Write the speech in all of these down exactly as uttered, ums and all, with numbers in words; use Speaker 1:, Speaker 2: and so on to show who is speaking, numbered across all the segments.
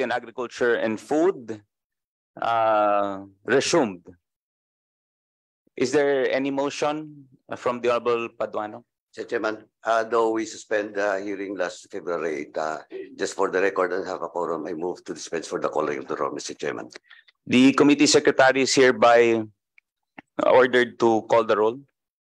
Speaker 1: Committee on Agriculture and Food uh, resumed. Is there any motion from the Honorable Paduano?
Speaker 2: Mister Chairman, uh, though we suspend the hearing last February eighth, uh, just for the record and have a quorum, I move to dispense for the calling of the roll, Mister Chairman.
Speaker 1: The committee secretary is hereby ordered to call the roll.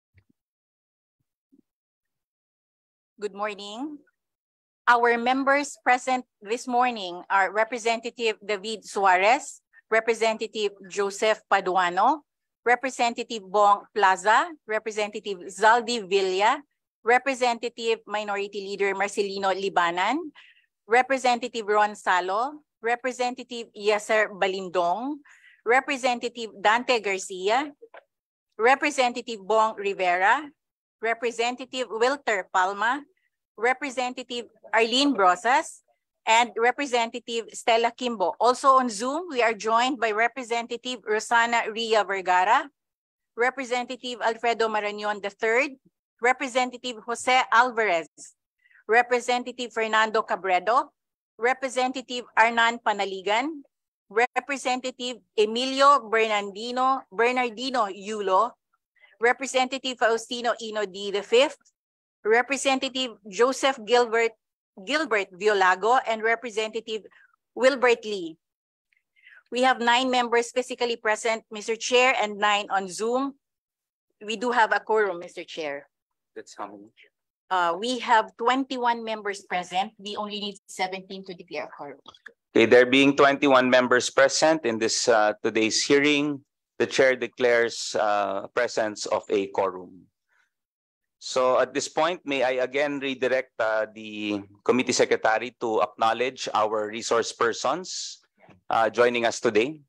Speaker 3: Good morning. Our members present this morning are Representative David Suarez, Representative Joseph Paduano, Representative Bong Plaza, Representative Zaldi Villa, Representative Minority Leader Marcelino Libanan, Representative Ron Salo, Representative Yasser Balindong, Representative Dante Garcia, Representative Bong Rivera, Representative Wilter Palma, Representative Arlene Brosas, and Representative Stella Kimbo. Also on Zoom, we are joined by Representative Rosana Ria Vergara, Representative Alfredo Marañon the third, Representative Jose Alvarez, Representative Fernando Cabredo, Representative Arnan Panaligan, Representative Emilio Bernardino, Bernardino Yulo, Representative Faustino Ino D the fifth, Representative Joseph Gilbert Gilbert Violago, and Representative Wilbert Lee. We have nine members physically present, Mister Chair, and nine on Zoom. We do have a quorum, Mister Chair.
Speaker 1: That's how many?
Speaker 3: Uh, we have twenty-one members present. We only need seventeen to declare a quorum.
Speaker 1: Okay, there being twenty-one members present in this uh, today's hearing, the chair declares uh, presence of a quorum. So at this point, may I again redirect uh, the committee secretary to acknowledge our resource persons uh, joining us today.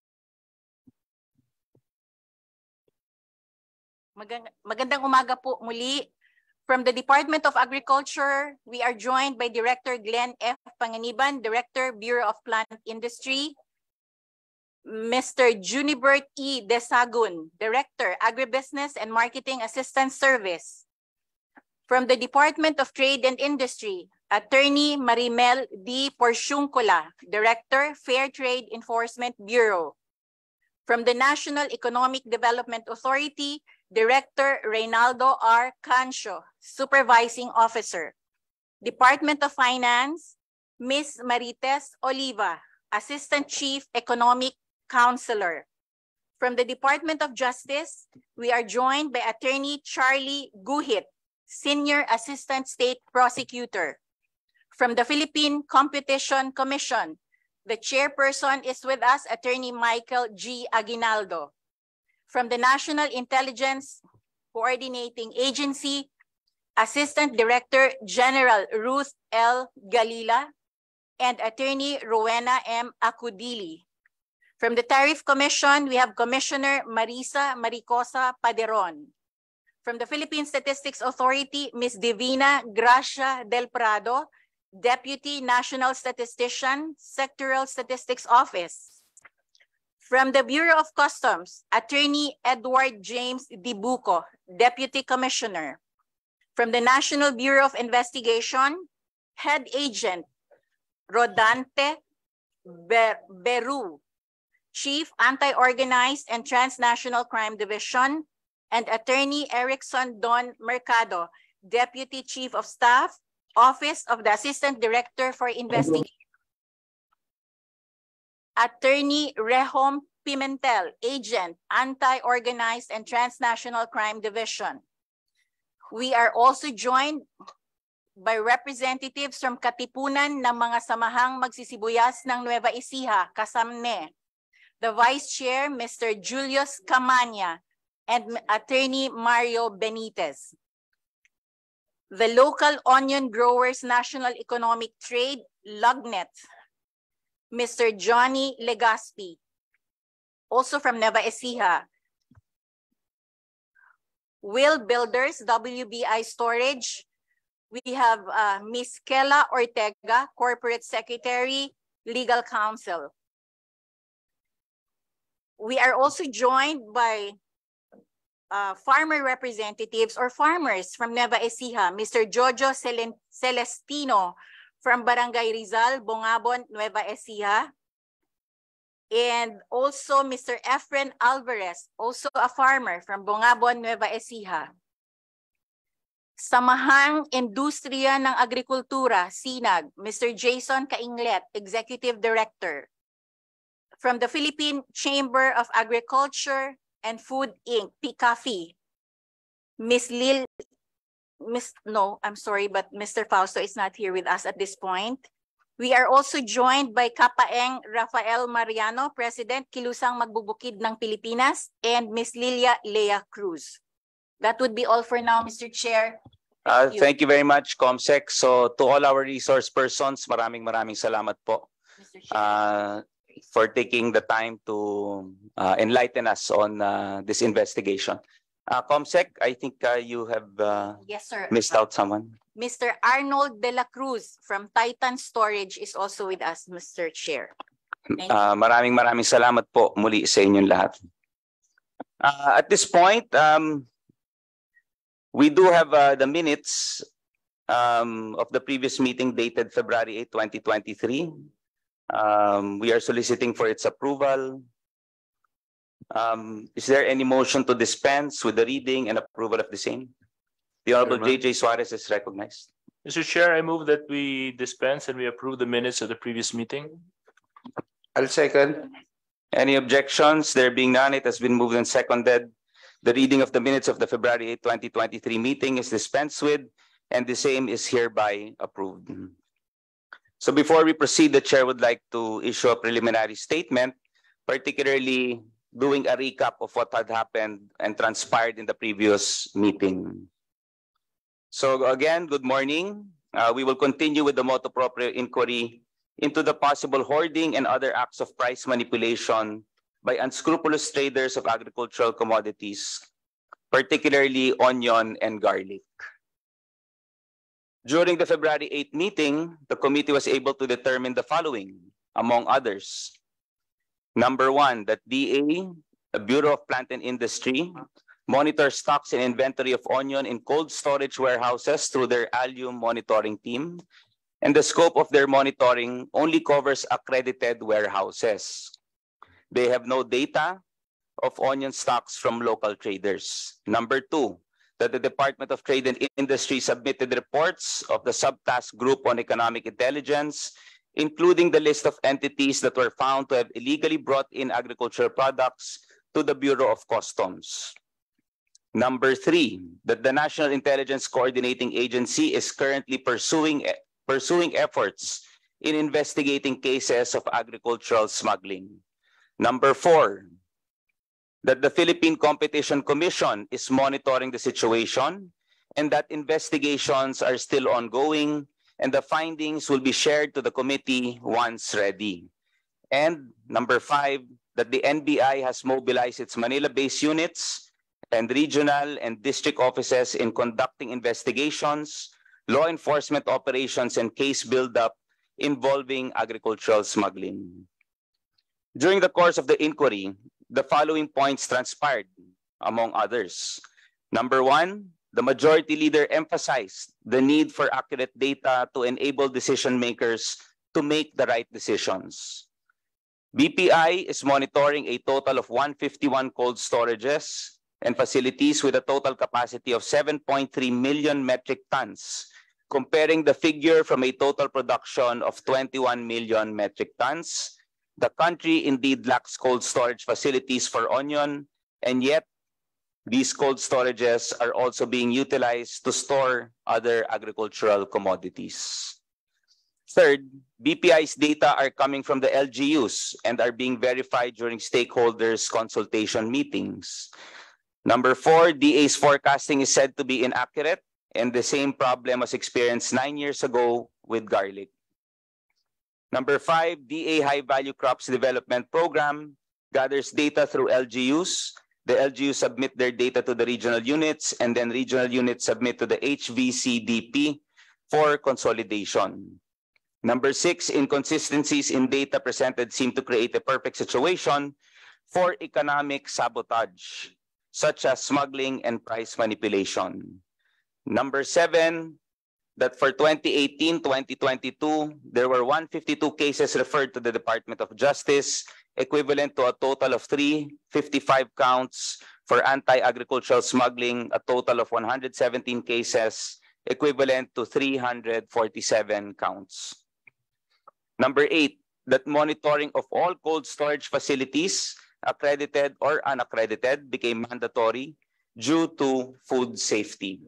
Speaker 3: Magand- Magandang umaga po muli. From the Department of Agriculture, we are joined by Director Glenn F. Panganiban, Director, Bureau of Plant Industry, Mister Junibert E. Desagun, Director, Agribusiness and Marketing Assistance Service. From the Department of Trade and Industry, Attorney Marimel D. Porciuncola, Director, Fair Trade Enforcement Bureau. From the National Economic Development Authority, Director Reynaldo R. Cancio, Supervising Officer. Department of Finance, Miz Marites Oliva, Assistant Chief Economic Counselor. From the Department of Justice, we are joined by Attorney Charlie Guhit, Senior Assistant State Prosecutor. From the Philippine Competition Commission, the chairperson is with us, Attorney Michael G. Aguinaldo. From the National Intelligence Coordinating Agency, Assistant Director General Ruth L. Galila, and Attorney Rowena M. Acudili. From the Tariff Commission, we have Commissioner Marisa Maricosa Paderon. From the Philippine Statistics Authority, Miz Divina Gracia Del Prado, Deputy National Statistician, Sectoral Statistics Office. From the Bureau of Customs, Attorney Edward James Dibuco, Deputy Commissioner. From the National Bureau of Investigation, Head Agent Rodante Ber Beru, Chief Anti-Organized and Transnational Crime Division, and Attorney Erickson Don Mercado, Deputy Chief of Staff, Office of the Assistant Director for Investigation. Attorney Rehom Pimentel, Agent, Anti-Organized and Transnational Crime Division. We are also joined by representatives from Katipunan ng mga samahang magsisibuyas ng Nueva Ecija, Kasamne, the Vice Chair, Mister Julius Camania, and Attorney Mario Benitez. The Local Onion Growers National Economic Trade, LOGNET, Mister Johnny Legaspi, also from Nueva Ecija. Will Builders, W B I Storage, we have uh, Miz Kela Ortega, Corporate Secretary, Legal Counsel. We are also joined by uh, farmer representatives or farmers from Nueva Ecija, Mister Jojo Celestino from Barangay Rizal, Bongabon, Nueva Ecija. And also Mister Efren Alvarez, also a farmer from Bongabon, Nueva Ecija. Samahang Industriya ng Agrikultura, SINAG, Mister Jason Cainglet, Executive Director. From the Philippine Chamber of Agriculture and Food, Incorporated, P C A F I, Miss Lil, Miss, no, I'm sorry, but Mister Fausto is not here with us at this point. We are also joined by Kapaeng Rafael Mariano, President, Kilusang Magbubukid ng Pilipinas, and Miss Lilia Lea Cruz. That would be all for now, Mister Chair. Thank
Speaker 1: Uh,
Speaker 3: you.
Speaker 1: thank you very much, Comsec. So to all our resource persons, maraming maraming salamat po
Speaker 3: Mister Chair.
Speaker 1: uh, for taking the time to uh, enlighten us on uh, this investigation. Uh, Comsec, I think uh, you have uh,
Speaker 3: Yes, sir.
Speaker 1: missed out someone.
Speaker 3: Mister Arnold De La Cruz from Titan Storage is also with us, Mister Chair. Thank you.
Speaker 1: Uh, maraming maraming salamat po muli sa inyong lahat. Uh, at this point, um, we do have uh, the minutes um, of the previous meeting dated February eighth, twenty twenty-three. Um, we are soliciting for its approval. Um, is there any motion to dispense with the reading and approval of the same? The Honorable J J Suarez is recognized.
Speaker 4: Mister Chair, I move that we dispense and we approve the minutes of the previous meeting.
Speaker 2: I'll second.
Speaker 1: Any objections? There being none, it has been moved and seconded. The reading of the minutes of the February eighth, twenty twenty-three meeting is dispensed with, and the same is hereby approved. So before we proceed, the chair would like to issue a preliminary statement, particularly doing a recap of what had happened and transpired in the previous meeting. So again, good morning. Uh, we will continue with the motu proprio inquiry into the possible hoarding and other acts of price manipulation by unscrupulous traders of agricultural commodities, particularly onion and garlic. During the February eighth meeting, the committee was able to determine the following, among others. Number one, that D A, the Bureau of Plant and Industry, monitors stocks and inventory of onion in cold storage warehouses through their allium monitoring team, and the scope of their monitoring only covers accredited warehouses. They have no data of onion stocks from local traders. Number two, that the Department of Trade and Industry submitted reports of the Subtask Group on Economic Intelligence, including the list of entities that were found to have illegally brought in agricultural products to the Bureau of Customs. Number three, that the National Intelligence Coordinating Agency is currently pursuing, pursuing efforts in investigating cases of agricultural smuggling. Number four, that the Philippine Competition Commission is monitoring the situation and that investigations are still ongoing and the findings will be shared to the committee once ready. And number five, that the N B I has mobilized its Manila-based units and regional and district offices in conducting investigations, law enforcement operations, and case buildup involving agricultural smuggling. During the course of the inquiry, the following points transpired, among others. Number one, the majority leader emphasized the need for accurate data to enable decision makers to make the right decisions. B P I is monitoring a total of one hundred fifty-one cold storages and facilities with a total capacity of seven point three million metric tons, comparing the figure from a total production of twenty-one million metric tons. The country indeed lacks cold storage facilities for onion, and yet these cold storages are also being utilized to store other agricultural commodities. Third, B P I's data are coming from the L G Us and are being verified during stakeholders' consultation meetings. Number four, D A's forecasting is said to be inaccurate, and the same problem was experienced nine years ago with garlic. Number five, D A High Value Crops Development Program gathers data through L G Us. The L G Us submit their data to the regional units, and then regional units submit to the H V C D P for consolidation. Number six, inconsistencies in data presented seem to create a perfect situation for economic sabotage, such as smuggling and price manipulation. Number seven, that for twenty eighteen twenty twenty-two, there were one hundred fifty-two cases referred to the Department of Justice, equivalent to a total of three hundred fifty-five counts. For anti-agricultural smuggling, a total of one hundred seventeen cases, equivalent to three hundred forty-seven counts. Number eight, that monitoring of all cold storage facilities, accredited or unaccredited, became mandatory due to food safety.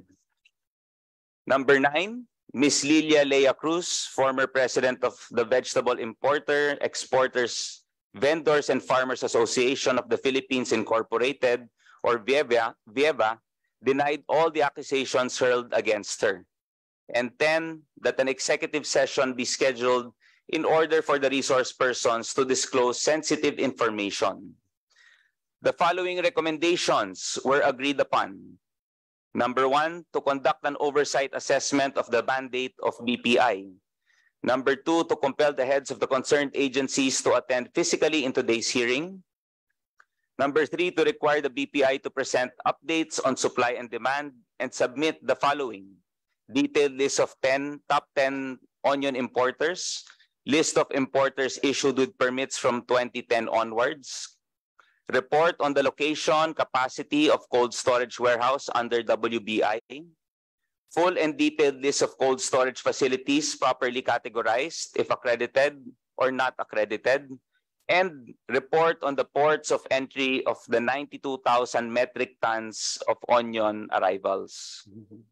Speaker 1: Number nine, Miz Lilia Lea Cruz, former president of the Vegetable Importer, Exporters, Vendors and Farmers Association of the Philippines Incorporated, or VIEVA, VIEVA, denied all the accusations hurled against her. And ten, that an executive session be scheduled in order for the resource persons to disclose sensitive information. The following recommendations were agreed upon. Number one, to conduct an oversight assessment of the mandate of B P I. Number two, to compel the heads of the concerned agencies to attend physically in today's hearing. Number three, to require the B P I to present updates on supply and demand and submit the following: detailed list of ten, top ten onion importers, list of importers issued with permits from twenty ten onwards, report on the location, capacity of cold storage warehouse under W B I, full and detailed list of cold storage facilities properly categorized, if accredited or not accredited, and report on the ports of entry of the ninety-two thousand metric tons of onion arrivals.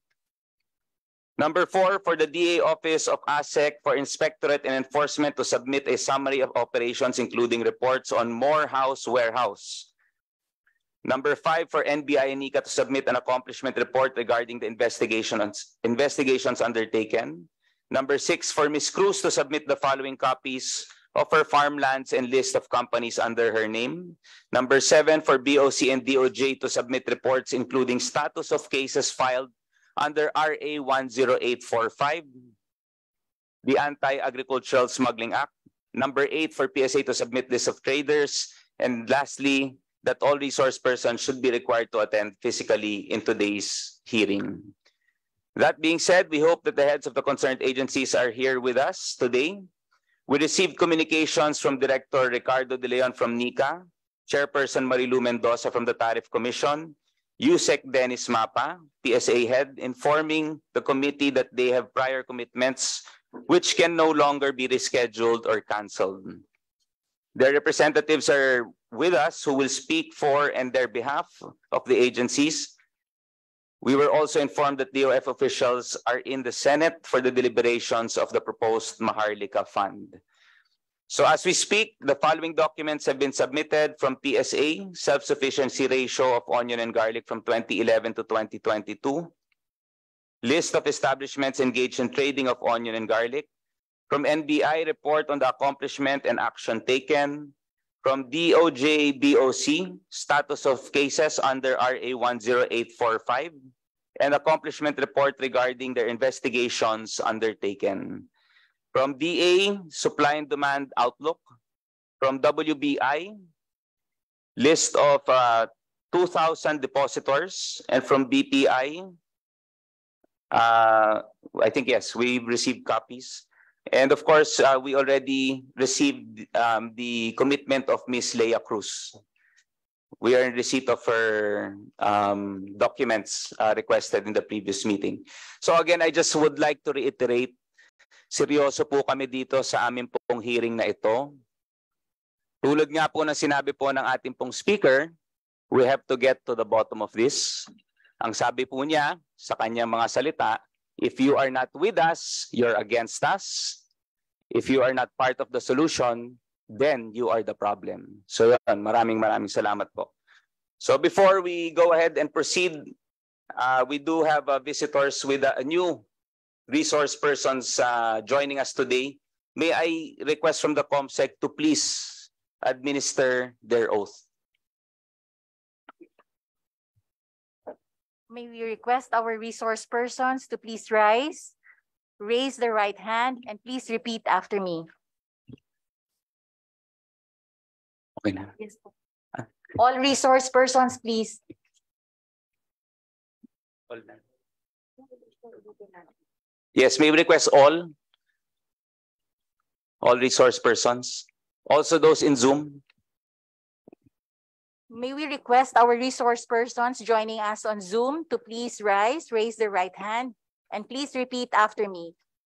Speaker 1: Number four, for the D A Office of A S E C for Inspectorate and Enforcement to submit a summary of operations, including reports on Morehouse Warehouse. Number five, for N B I and NICA to submit an accomplishment report regarding the investigations, investigations undertaken. Number six, for Miz Cruz to submit the following copies of her farmlands and list of companies under her name. Number seven, for B O C and D O J to submit reports including status of cases filed under R A one zero eight four five, the Anti-Agricultural Smuggling Act. Number eight, for P S A to submit list of traders. And lastly, that all resource persons should be required to attend physically in today's hearing. That being said, we hope that the heads of the concerned agencies are here with us today. We received communications from Director Ricardo De Leon from NICA, Chairperson Marilu Mendoza from the Tariff Commission, Yusek Dennis Mapa, P S A head, informing the committee that they have prior commitments which can no longer be rescheduled or canceled. Their representatives are with us who will speak for and their behalf of the agencies. We were also informed that D O F officials are in the Senate for the deliberations of the proposed Maharlika Fund. So as we speak, the following documents have been submitted from P S A: self-sufficiency ratio of onion and garlic from twenty eleven to twenty twenty-two, list of establishments engaged in trading of onion and garlic, from N B I report on the accomplishment and action taken, from D O J B O C status of cases under R A one zero eight four five, and accomplishment report regarding their investigations undertaken. From D A, supply and demand outlook. From W B I, list of uh, two thousand depositors. And from B P I, uh, I think, yes, we received copies. And of course, uh, we already received um, the commitment of Miz Lea Cruz. We are in receipt of her um, documents uh, requested in the previous meeting. So again, I just would like to reiterate, seryoso po kami dito sa amin pong hearing na ito. Tulad nga po ng sinabi po ng ating pong speaker, we have to get to the bottom of this. Ang sabi po niya sa kanyang mga salita, if you are not with us, you're against us. If you are not part of the solution, then you are the problem. So yun, maraming maraming salamat po. So before we go ahead and proceed, uh, we do have uh, visitors with a, a new resource persons uh, joining us today. May I request from the COMSEC to please administer their oath.
Speaker 3: May we request our resource persons to please rise, raise their right hand, and please repeat after me.
Speaker 1: Okay na.
Speaker 3: Yes. All resource persons, please.
Speaker 1: All na. Yes, may we request all? All resource persons? Also those in Zoom?
Speaker 3: May we request our resource persons joining us on Zoom to please rise, raise their right hand, and please repeat after me.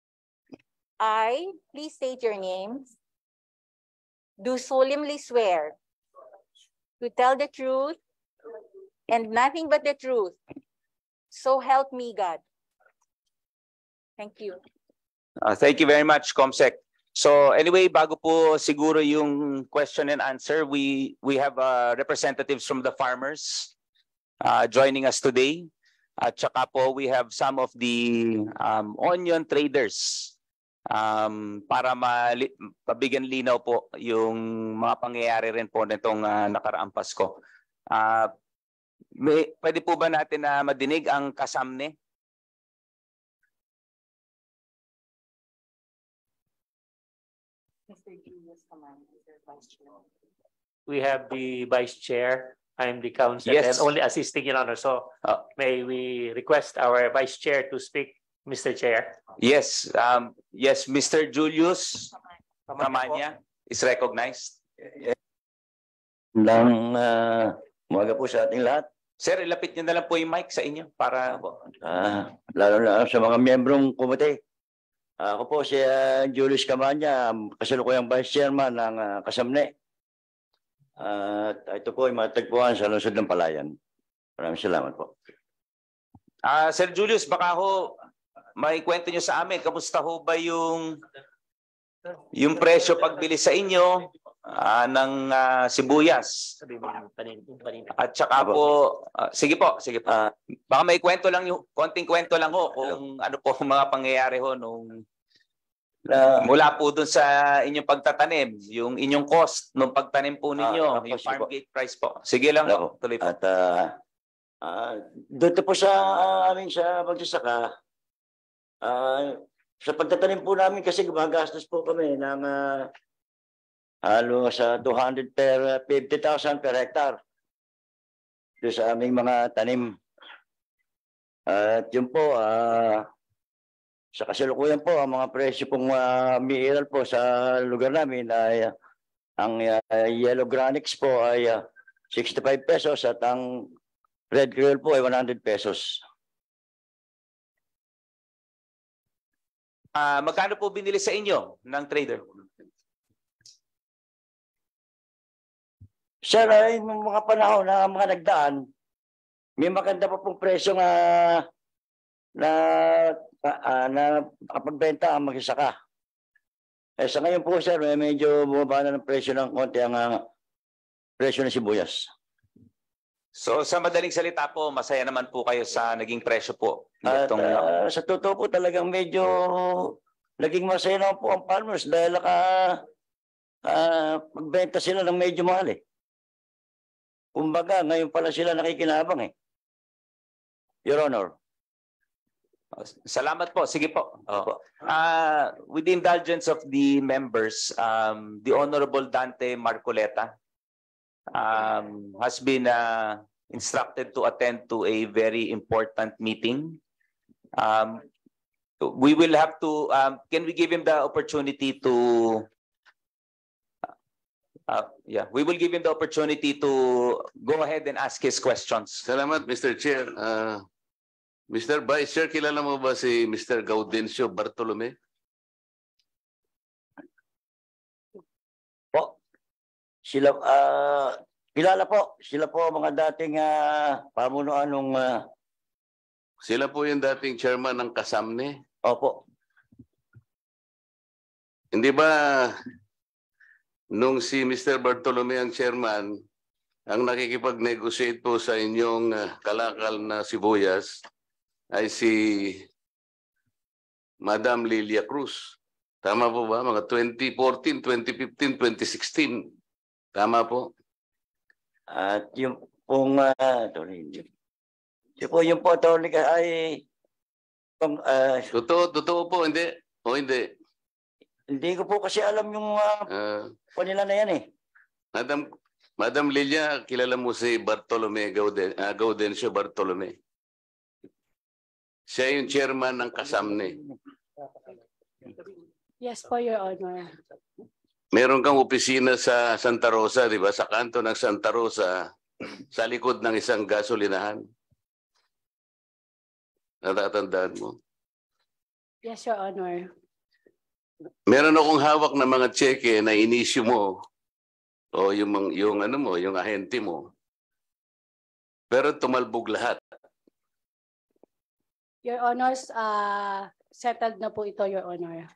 Speaker 3: I, please state your names, do solemnly swear to tell the truth and nothing but the truth. So help me God. Thank you.
Speaker 1: Uh, thank you very much, Comsec. So anyway, bago po siguro yung question and answer, we we have uh, representatives from the farmers uh, joining us today. At saka po we have some of the um, onion traders um, para mali- mabigyan linaw po yung mga pangyayari rin po nitong uh, nakaraang Pasko. Uh, may, pwede po ba natin na madinig ang kasamne?
Speaker 3: Mister Julius Kaman, Mister Vice Chair.
Speaker 5: We have the vice chair. I'm the counsel
Speaker 1: Yes.
Speaker 5: and only assisting, Your Honor. So
Speaker 1: Uh,
Speaker 5: may we request our vice chair to speak, Mister Chair?
Speaker 1: Yes, um, yes, Mister Julius Kamanya is recognized.
Speaker 6: Ng uh, umaga po sa ating lahat.
Speaker 1: Sir, ilapit niyo na lang po yung mic sa inyo para
Speaker 6: Ah, lalo na sa mga miyembrong komite. Ako po si uh, Julius Camanya, kasalukuyang Vice Chairman ng uh, Kasamne. At ito po ay matagpuan sa lungsod ng Palayan. Maraming salamat po.
Speaker 1: Ah, Sir Julius, baka ho may kwento niyo sa amin, kamusta ho ba yung yung presyo pagbili sa inyo ah, ng ah, sibuyas?
Speaker 5: Sabi mo yung panin- yung panin-
Speaker 1: At saka po, ah, sige po, sige po.
Speaker 6: Ah,
Speaker 1: Baka may kwento lang yung konting kwento lang ho kung ano po ang mga pangyayari ho nung
Speaker 6: na,
Speaker 1: mula po dun sa inyong pagtatanim, yung inyong cost nung pagtanim po ninyo,
Speaker 6: Ah,
Speaker 1: yung
Speaker 6: tapos
Speaker 1: farm
Speaker 6: po.
Speaker 1: gate price po. Sige lang po,
Speaker 6: Ako.
Speaker 1: tuloy po.
Speaker 6: at uh, uh, dito po sa uh, amin sa magsasaka, ah, sa pagtatanim po namin kasi gumagastos po kami ng uh, halos sa two hundred per fifty thousand per hectare. Doon sa aming mga tanim. At yun po, ah, sa kasalukuyan po, ang mga presyo pong uh, umiiral po sa lugar namin ay ah, ang ah, yellow granix po ay ah, sixty-five pesos at ang red grill po ay one hundred pesos.
Speaker 1: Ah, magkano po binili sa inyo ng trader?
Speaker 6: Sir, ay nung mga panahon na mga nagdaan, may maganda pa pong presyo nga na ah, na nakapagbenta ang magsasaka. Eh sa ngayon po sir, may medyo bumaba na ng presyo ng konti ang ah, presyo ng sibuyas.
Speaker 1: So sa madaling salita po, masaya naman po kayo sa naging presyo po.
Speaker 6: At
Speaker 1: Itong,
Speaker 6: ah, sa totoo po talagang medyo naging masaya naman po ang farmers dahil naka ah, pagbenta sila ng medyo mahal eh. Kumbaga, ngayon pala sila nakikinabang eh. Your Honor.
Speaker 1: Salamat po. Sige po. Oh. Uh, with the indulgence of the members, um, the Honorable Dante Marcoleta um, has been uh, instructed to attend to a very important meeting. Um, we will have to, um, can we give him the opportunity to, uh, yeah, we will give him the opportunity to go ahead and ask his questions.
Speaker 7: Salamat, Mister Chair. Uh, Mister Vice Chair, kilala mo ba si Mister Gaudencio Bartolome?
Speaker 6: Po. Sila, ah, kilala po. Sila po ang mga dating ah, pamunuan nung, ah,
Speaker 7: Sila po yung dating chairman ng Kasamne.
Speaker 6: opo.
Speaker 7: Hindi ba nung si Mister Bartolome ang chairman, ang nakikipag-negotiate po sa inyong uh, kalakal na sibuyas ay si Madam Lilia Cruz. Tama po ba? Mga twenty fourteen, twenty fifteen, twenty sixteen. Tama po?
Speaker 6: At yung pong, ah, attorney, yung po, yung po, attorney, ay, pong, ah,
Speaker 7: Totoo, totoo po, hindi? O hindi?
Speaker 6: hindi ko po kasi alam yung uh,
Speaker 7: Uh,
Speaker 6: panila na yan eh.
Speaker 7: Madam Madam Lilia, kilala mo si Bartolome Gauden, uh, Gaudencio Bartolome. Siya yung chairman ng Kasamne.
Speaker 8: Yes po, Your Honor.
Speaker 7: Meron kang opisina sa Santa Rosa, di ba? Sa kanto ng Santa Rosa, sa likod ng isang gasolinahan. Natatandaan mo?
Speaker 8: Yes, Your Honor.
Speaker 7: Meron akong hawak na mga cheque na inisyu mo o yung, mga- yung ano mo, yung ahente mo. Pero tumalbog lahat.
Speaker 8: Your Honors, uh, settled na po ito, Your Honor.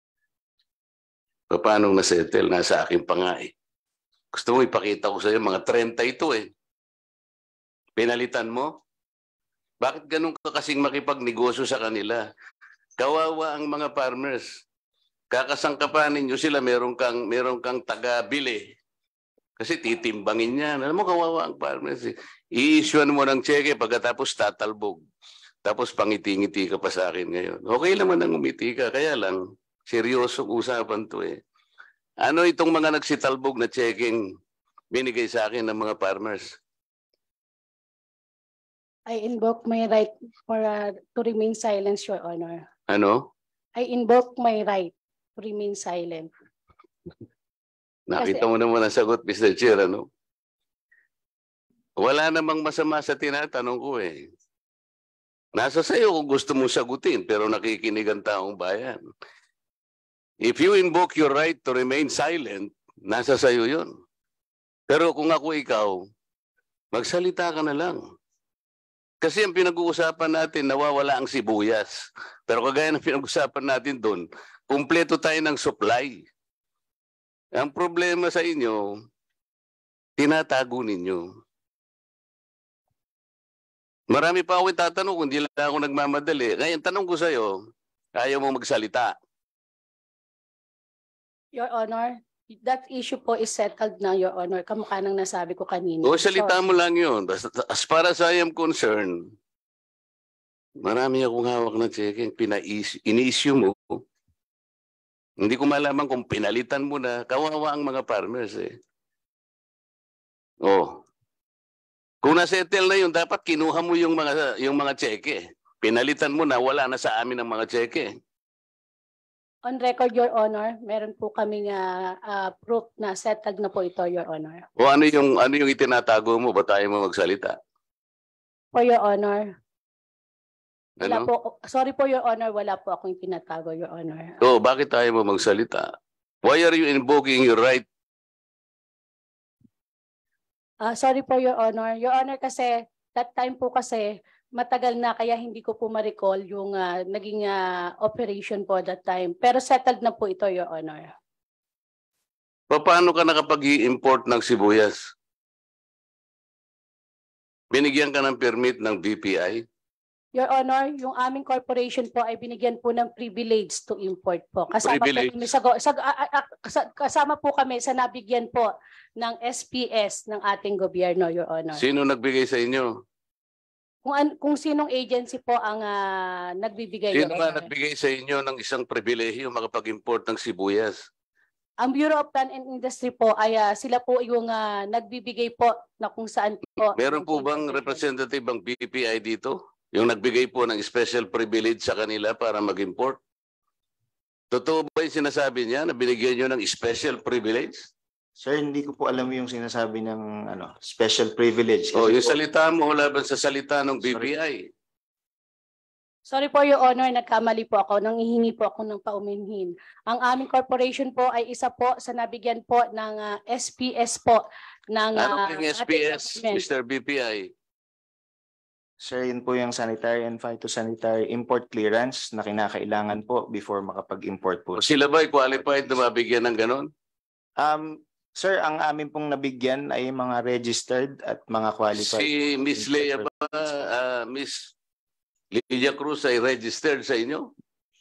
Speaker 7: Paano na-settle? Nasa akin pa nga eh. Gusto mo ipakita ko sa iyo, mga thirty ito eh. Pinalitan mo? Bakit ganun ka kasing makipagnegosyo sa kanila? Kawawa ang mga farmers. Kakasangkapan ninyo sila, meron kang, meron kang taga-bili. Kasi titimbangin yan. Alam mo, kawawa ang farmers eh. I-issuean mo ng cheque pagkatapos tatalbog. Tapos pangiti-ngiti ka pa sa akin ngayon. Okay naman ang umiti ka, kaya lang, seryosong usapan to eh. Ano itong mga nagsitalbog na checking binigay sa akin ng mga farmers?
Speaker 8: I invoke my right for uh, to remain silent, Your Honor.
Speaker 7: Ano?
Speaker 8: I invoke my right to remain silent.
Speaker 7: Nakita mo naman ang sagot, Mister Chair, ano? Wala namang masama sa tinatanong ko eh. Nasa sayo kung gusto mong sagutin, pero nakikinig ang taong bayan. If you invoke your right to remain silent, nasa sayo yun. Pero kung ako ikaw, magsalita ka na lang. Kasi ang pinag-uusapan natin, nawawala ang sibuyas. Pero kagaya ng pinag-uusapan natin doon, kumpleto tayo ng supply. Ang problema sa inyo, tinatago ninyo. Marami pa ako itatanong kung di lang ako nagmamadali. Ngayon, tanong ko sa'yo, ayaw mo magsalita.
Speaker 8: Your Honor, that issue po is settled na, Your Honor. Kamukha nang nasabi ko kanina.
Speaker 7: O salita
Speaker 8: So,
Speaker 7: mo lang yun. Basta, as far as I am concerned, marami akong hawak na cheque. Ini-issue mo. Hindi ko malaman kung pinalitan mo na. Kawawa ang mga farmers eh. Oh. Kung na-settle na yun, dapat kinuha mo yung mga, yung mga cheque. Pinalitan mo na, wala na sa amin ang mga cheque.
Speaker 8: on record, Your Honor, meron po kaming uh, uh, proof na settled na po ito, Your Honor.
Speaker 7: O ano yung, ano yung itinatago mo? Ba't tayo mo magsalita?
Speaker 8: For Your Honor. Wala
Speaker 7: Ano?
Speaker 8: po, sorry po, Your Honor, wala po akong tinatago, Your Honor.
Speaker 7: So, bakit tayo mo magsalita? Why are you invoking your right?
Speaker 8: Ah, sorry po, Your Honor. Your Honor, kasi that time po kasi matagal na kaya hindi ko po ma-recall yung ah, naging ah, operation po that time. Pero settled na po ito, Your Honor.
Speaker 7: Paano ka nakapag-i-import ng sibuyas? Binigyan ka ng permit ng B P I?
Speaker 8: Your Honor, yung aming corporation po ay binigyan po ng privilege to import po. Kasama
Speaker 7: Privilege?
Speaker 8: po kami sa, go- sa, ah, ah, ah, kasa- kasama po kami sa nabigyan po ng S P S ng ating gobyerno, Your Honor.
Speaker 7: Sino nagbigay sa inyo?
Speaker 8: Kung an, kung sinong agency po ang ah, nagbibigay,
Speaker 7: Sino
Speaker 8: Your
Speaker 7: ba
Speaker 8: Honor.
Speaker 7: nagbigay sa inyo ng isang pribilehyo makapag-import ng sibuyas?
Speaker 8: Ang Bureau of Plan and Industry po ay ah, sila po yung ah, nagbibigay po na kung saan po.
Speaker 7: Meron po bang representative ang B P I dito? Yung nagbigay po ng special privilege sa kanila para mag-import? Totoo ba yung sinasabi niya na binigyan nyo ng special privilege?
Speaker 9: Sir, hindi ko po alam yung sinasabi ng ano, special privilege.
Speaker 7: O,
Speaker 9: Kasi
Speaker 7: yung
Speaker 9: po-
Speaker 7: salita mo laban sa salita ng B P I.
Speaker 8: Sorry po, Your Honor, nagkamali po ako. Nanghihingi po ako ng pauminhin. Ang aming corporation po ay isa po sa nabigyan po ng ah, S P S po ng
Speaker 7: Ano
Speaker 8: ah,
Speaker 7: yung S
Speaker 8: ating
Speaker 7: P S,
Speaker 8: government.
Speaker 7: Mister B P I?
Speaker 9: Sir, yun po yung sanitary and phytosanitary import clearance na kinakailangan po before makapag-import po.
Speaker 7: O sila ba ay qualified na mabigyan ng ganon?
Speaker 9: Um, sir, ang amin pong nabigyan ay mga registered at mga qualified.
Speaker 7: Si Miss Leia ba, ah, Miss Lydia Cruz ay registered sa inyo?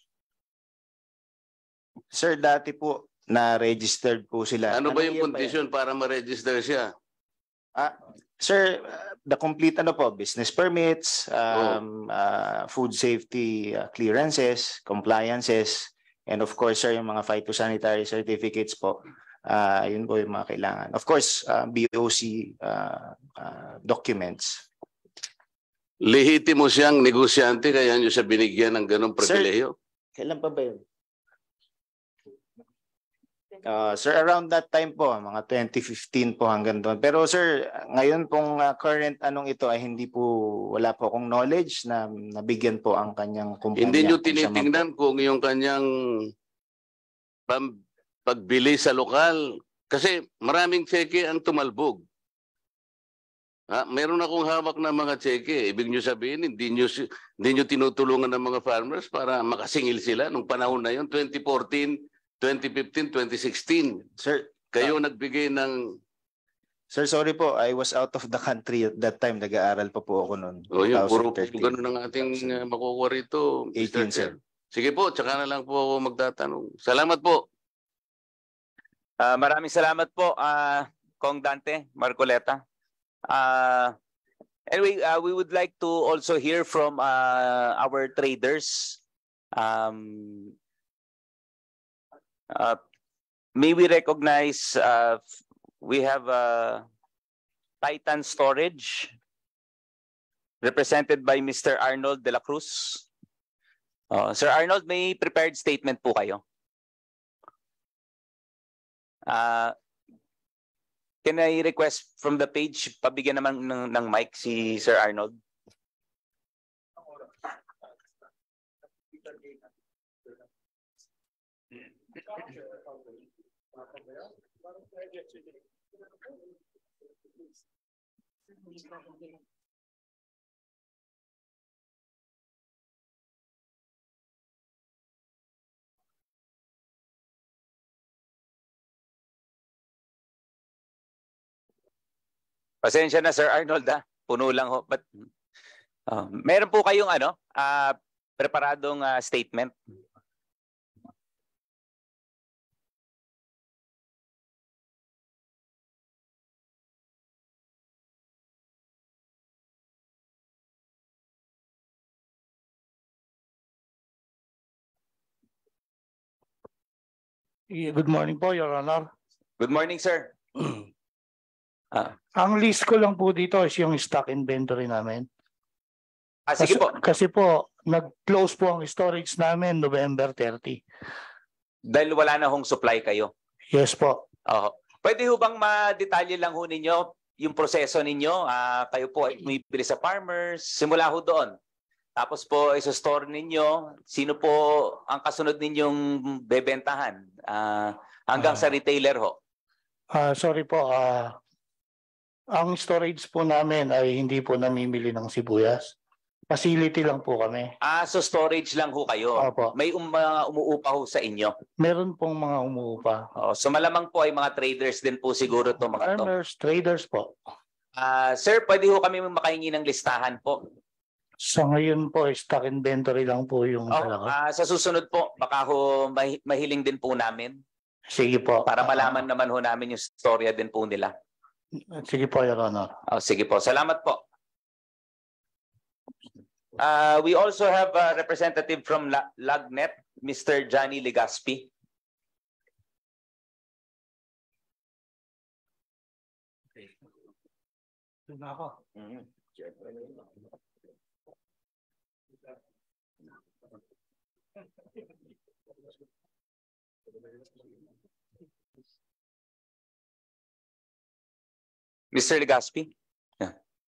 Speaker 9: Sir, dati po na registered po sila.
Speaker 7: Ano ba
Speaker 9: Anong
Speaker 7: yung
Speaker 9: year
Speaker 7: condition para ma-register siya?
Speaker 9: Ah, sir, uh, the complete ano po, business permits, um, uh, food safety uh, clearances, compliances, and of course, sir, yung mga phytosanitary certificates po, uh, yun po yung mga kailangan. Of course, uh, B O C uh, uh, documents.
Speaker 7: Lehitimo siyang negosyante kaya nyo siya binigyan ng ganong
Speaker 9: Sir-
Speaker 7: pribileyo?
Speaker 9: Kailan pa ba yun? Uh, sir, around that time po, mga twenty fifteen po hanggang doon. Pero sir, ngayon pong uh, current anong ito ay hindi po, wala po akong knowledge na nabigyan po ang kanyang kumpanya.
Speaker 7: Hindi nyo
Speaker 9: kung siya man po.
Speaker 7: tinitingnan kung yung kanyang pam- pagbili sa lokal. Kasi maraming cheque ang tumalbog. Ha, meron akong hawak na mga cheque. Ibig nyo sabihin, hindi nyo, si- hindi nyo tinutulungan ng mga farmers para makasingil sila nung panahon na yun, twenty fourteen, twenty fifteen, twenty sixteen.
Speaker 9: Sir,
Speaker 7: Kayo nagbigay ng...
Speaker 9: sir, sorry po, I was out of the country at that time. Nag-aaral pa po ako noon.
Speaker 7: O yun, puro po
Speaker 9: twenty thirteen.
Speaker 7: ganun ang ating uh, makukuha rito, mister
Speaker 9: eighteen,
Speaker 7: Chair.
Speaker 9: sir.
Speaker 7: Sige po, tsaka na lang po ako magtatanong. Salamat po.
Speaker 1: Ah, maraming salamat po, ah, Kong Dante Marcoleta. Uh, anyway, uh, we would like to also hear from uh, our traders. Um, uh, may we recognize uh, we have uh, Titan Storage represented by Mister Arnold de la Cruz. Uh, Sir Arnold, may prepared statement po kayo. Uh, Can I request from the page, pabigyan naman ng, ng mic si Sir Arnold? Pasensya na Sir Arnold ha. Puno lang ho. But, uh, meron po kayong ano, uh, preparadong uh, statement?
Speaker 10: Yeah, good morning po, Your Honor.
Speaker 1: Good morning, sir. Ah,
Speaker 10: Ang list ko lang po dito is yung stock inventory namin.
Speaker 1: ah, sige
Speaker 10: Kasi,
Speaker 1: po.
Speaker 10: kasi po, nag-close po ang storage namin November thirty.
Speaker 1: Dahil wala na hong supply kayo.
Speaker 10: Yes po.
Speaker 1: Oo. Pwede ho bang ma-detalye lang ho ninyo yung proseso ninyo? Ah, kayo po ay bumibili sa farmers, simula ho doon. Tapos po isa-store ninyo, sino po ang kasunod ninyong bebentahan? Ah, hanggang
Speaker 10: Ah.
Speaker 1: sa retailer ho.
Speaker 10: Ah, sorry po, ah, ang storage po namin ay hindi po namimili ng sibuyas. Facility lang po kami.
Speaker 1: Ah, so storage lang ho kayo.
Speaker 10: Opo.
Speaker 1: May um, mga umuupa ho sa inyo.
Speaker 10: Meron pong mga umuupa.
Speaker 1: Oh, so malamang po ay mga traders din po siguro to mga to.
Speaker 10: Farmers, traders po.
Speaker 1: Ah, sir, pwede ho kami makahingi ng listahan po.
Speaker 10: Sa ngayon po, stock inventory lang po yung
Speaker 1: Oh,
Speaker 10: talaga.
Speaker 1: ah, sa susunod po, baka ho mahi- mahiling din po namin
Speaker 10: Sige po.
Speaker 1: para
Speaker 10: Ah,
Speaker 1: malaman naman ho namin yung storya din po nila.
Speaker 10: sige po, Your Honor.
Speaker 1: Oh, sige po. Salamat po. Uh, we also have a representative from La- Lagnet, Mister Johnny Legaspi.
Speaker 10: Doon ako.
Speaker 1: Mister Legaspi? Yeah.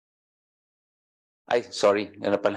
Speaker 1: Ay, sorry. Ano pala?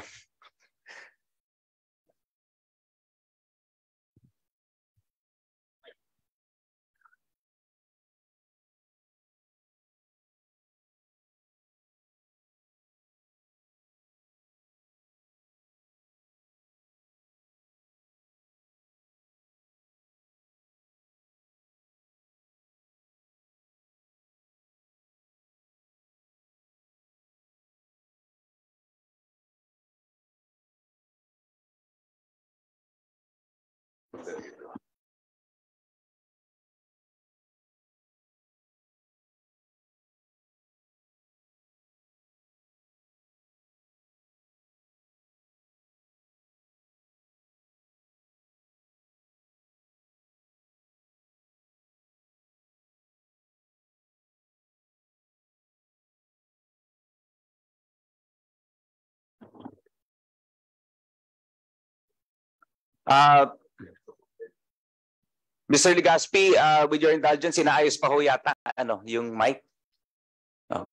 Speaker 1: Uh, Mister Legaspi, uh, with your indulgence, inaayos pa ho yata ano, yung mic. Oh.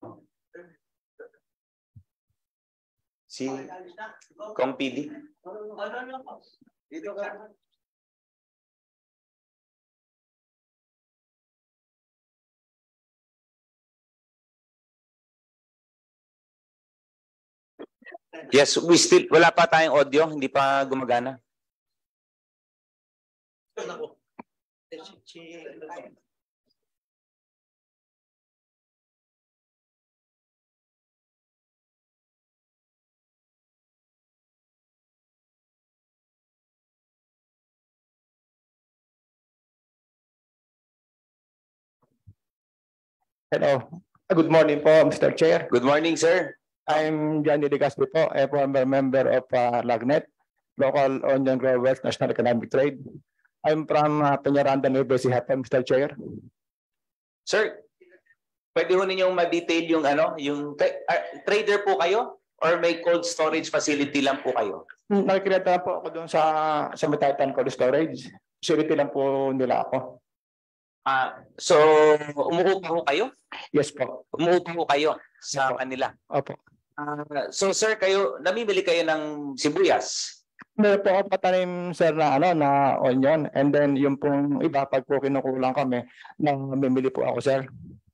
Speaker 1: Si Kong P D. Dito ka. Yes, we still wala pa tayong audio, hindi pa gumagana.
Speaker 11: Hello. Good morning po, Mister Chair.
Speaker 1: Good morning, sir.
Speaker 11: I'm Johnny Legaspi po, a former member of uh, Lagnet, Local Onion Growers National Economic Trade. I'm from uh, Peñaranda, Nueva Ecija, Mister Chair.
Speaker 1: Sir, pwede ho ninyong ma-detail yung ano, yung uh, trader po kayo or may cold storage facility lang po kayo?
Speaker 11: Nakikita po ako doon sa sa Metaitan Cold Storage. Facility lang po nila ako.
Speaker 1: Ah, uh, so umuupa ho kayo?
Speaker 11: Yes po.
Speaker 1: Umuupa ho kayo sa kanila?
Speaker 11: Opo.
Speaker 1: Uh, so sir, kayo namimili kayo ng sibuyas?
Speaker 11: Meron po ako patanim, sir, na ano, na onion, and then yung pong iba pag po kinukulang kami, namimili po ako, sir.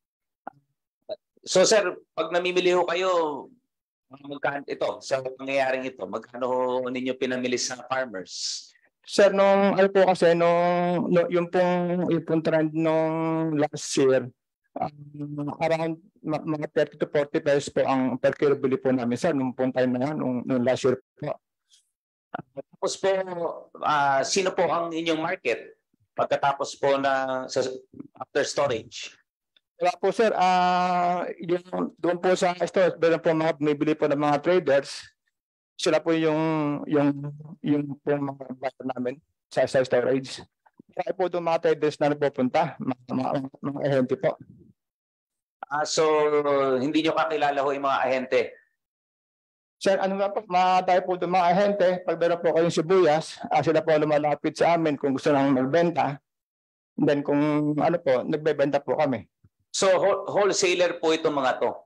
Speaker 1: So sir, pag namimili ho kayo, magkano ito sa pangyayaring ito, magkano ho ninyo pinamili sa farmers?
Speaker 11: Sir, nung ano po kasi, nung, nung yung pong, yung pong trend nung last year, um, around mga thirty to forty pesos po ang per kilo bili po namin, sir, nung pong time na yan, nung, nung last year po.
Speaker 1: Tapos po, uh, sino po ang inyong market pagkatapos po na sa, after storage?
Speaker 11: Wala po, sir. Uh, yung, doon po sa store, meron po mga bumibili po ng mga traders. Sila po yung yung yung po mga buyer namin sa, sa storage. Kaya po doon mga traders na napupunta, mga, mga, mga ahente po.
Speaker 1: Ah, so hindi nyo kakilala ho yung mga ahente?
Speaker 11: Sir, ano nga po, mga tayo po doon mga ahente, pag meron po kayong sibuyas, uh, sila po lumalapit sa amin kung gusto nang magbenta. Then kung ano po, nagbebenta po kami.
Speaker 1: So wholesaler po itong mga to?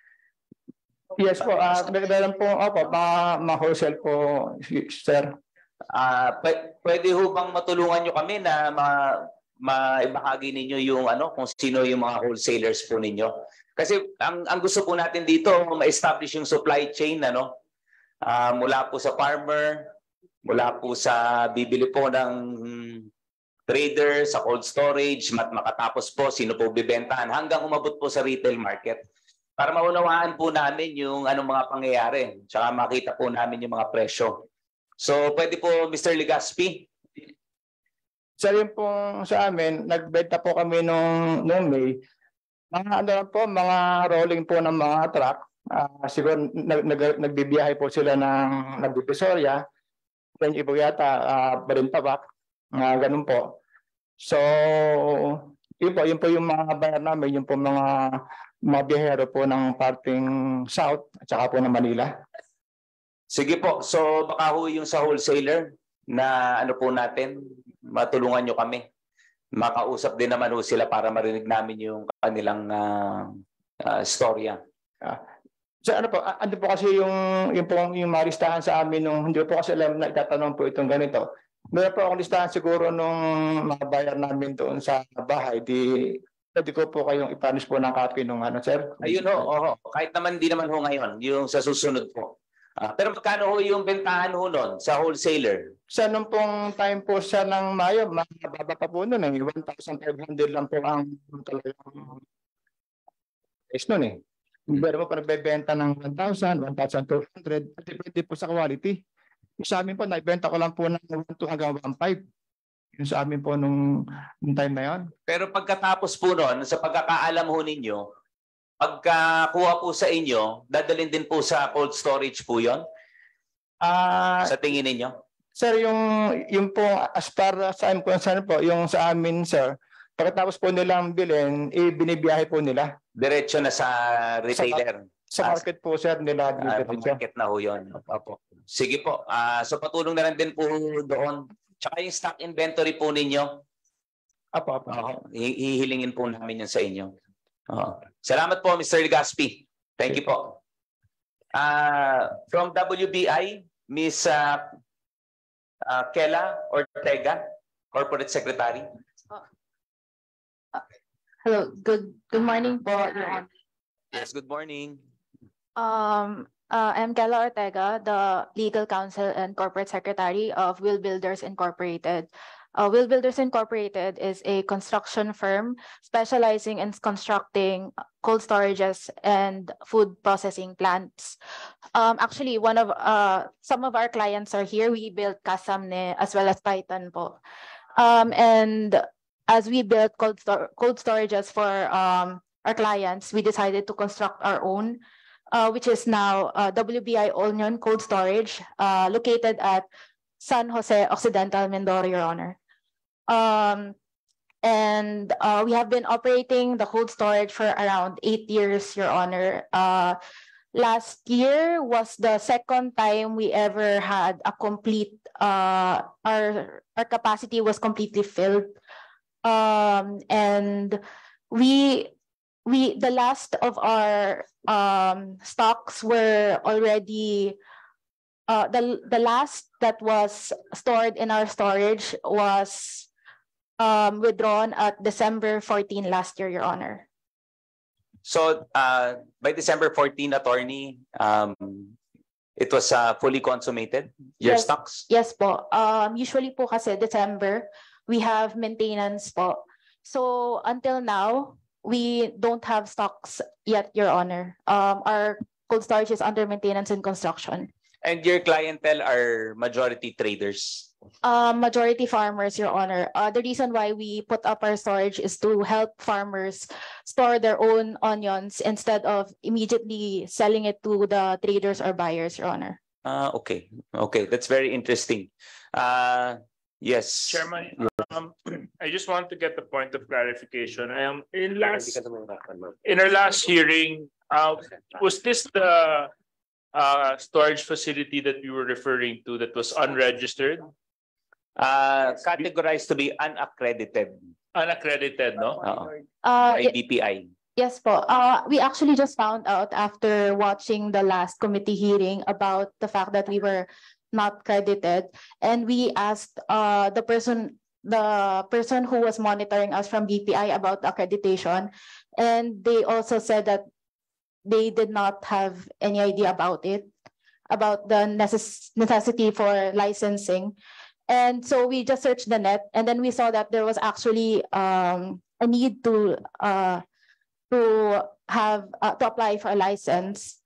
Speaker 11: Yes po, uh, meron po, opo, ma-wholesale po, sir.
Speaker 1: Uh, pwede ho bang matulungan nyo kami na ma maibahagi ninyo yung ano, kung sino yung mga wholesalers po ninyo? Kasi ang, ang gusto po natin dito, ma-establish yung supply chain, ano? Uh, mula po sa farmer, mula po sa bibili po ng trader, sa cold storage, mat makatapos po sino po bibentahan, hanggang umabot po sa retail market. Para maunawaan po namin yung anong mga pangyayari, tsaka makita po namin yung mga presyo. So pwede po, Mister Legaspi?
Speaker 11: Sir, yung po sa amin, nagbenta po kami nung, nung May. Mga ano lang po, mga rolling po ng mga truck. Uh, siguro nag, nag, nagbibiyahe po sila ng Nagbibisoria. Then iba yata, uh, Balintawak. Uh, ganun po. So, yun po, yun po yung mga bayar namin, yun po mga mga biyahero po ng parting South at saka po ng Manila.
Speaker 1: Sige po. So baka ho yung sa wholesaler na ano po natin, matulungan nyo kami. Makausap din naman ho sila para marinig namin yung kanilang uh, uh, storya.
Speaker 11: Uh, so ano po, ano po kasi yung yung po yung maristahan sa amin nung hindi po kasi alam na itatanong po itong ganito. Meron po akong listahan siguro nung mga bayar namin doon sa bahay. Di pwede ko po kayong ipanis po ng copy nung ano, sir.
Speaker 1: Ayun ho, oh, kahit naman di naman ho ngayon, yung sa susunod po. Uh, pero magkano ho yung bentahan ho nun sa wholesaler?
Speaker 11: Sa nung pong time po siya ng Mayo, mababa pa po nun eh. one thousand five hundred lang po ang talagang is nun eh. Pero po pa nagbebenta ng one thousand, one thousand two hundred, depende po sa quality. Sa amin po, naibenta ko lang po ng one two hanggang one five. Yung sa amin po nung, nung time na yon.
Speaker 1: Pero pagkatapos po nun, sa pagkakaalam ho ninyo, pagkakuha po sa inyo, dadalhin din po sa cold storage po yun?
Speaker 11: Uh,
Speaker 1: sa tingin ninyo?
Speaker 11: Sir, yung, yung po, as far sa I'm concerned po, yung sa amin, sir, pagkatapos po nilang bilhin, ibinibiyahe po nila.
Speaker 1: Diretso na sa retailer?
Speaker 11: Sa, sa market po, sir, nila.
Speaker 1: Uh, market na ho yun. Opo. Sige po. Uh, so patulong na lang din po doon Tsaka yung stock inventory po ninyo,
Speaker 11: Apo, apo.
Speaker 1: Oo, hi- hihilingin po namin yan sa inyo. Oo. Salamat po, Mister Legaspi. Thank you po. Uh, from W B I, Miss uh, uh, Kela Ortega, Corporate Secretary.
Speaker 12: Hello, good good morning po, Your Honor.
Speaker 1: Yes, good morning.
Speaker 12: Um, uh, I'm Kela Ortega, the Legal Counsel and Corporate Secretary of Will Builders Incorporated. Uh, Will Builders Incorporated is a construction firm specializing in constructing cold storages and food processing plants. Um, actually, one of uh, some of our clients are here. We built Casamne as well as Titan po. Um, and as we built cold, stor cold storages for um, our clients, we decided to construct our own, uh, which is now uh, W B I Olnion Cold Storage, uh, located at San Jose Occidental, Mindoro, Your Honor. Um, and uh, we have been operating the cold storage for around eight years, Your Honor. Uh, last year was the second time we ever had a complete, uh, our, our capacity was completely filled. Um, and we, we, the last of our um, stocks were already, uh, the, the last that was stored in our storage was um, withdrawn at December fourteenth last year, Your Honor.
Speaker 1: So uh, by December fourteenth, attorney, um, it was uh, fully consummated, your
Speaker 12: Yes.
Speaker 1: stocks?
Speaker 12: Yes po. Um, usually po kasi December, we have maintenance po. So until now, we don't have stocks yet, Your Honor. Um, our cold storage is under maintenance and construction.
Speaker 1: And your clientele are majority traders?
Speaker 12: Um, majority farmers, Your Honor. Uh, the reason why we put up our storage is to help farmers store their own onions instead of immediately selling it to the traders or buyers, Your Honor.
Speaker 1: Ah, okay. Okay, that's very interesting. Uh, yes.
Speaker 4: Chairman, um, I just want to get the point of clarification. Um, in last, in our last hearing, uh, was this the uh, storage facility that we were referring to that was unregistered?
Speaker 1: Uh, categorized to be unaccredited.
Speaker 4: Unaccredited, no?
Speaker 1: Oo.
Speaker 12: Uh,
Speaker 1: By B P I.
Speaker 12: Yes po. Uh, we actually just found out after watching the last committee hearing about the fact that we were not credited, and we asked uh, the person, the person who was monitoring us from B P I about accreditation, and they also said that they did not have any idea about it, about the necess necessity for licensing. And so we just searched the net, and then we saw that there was actually um, a need to uh, to have uh, to apply for a license.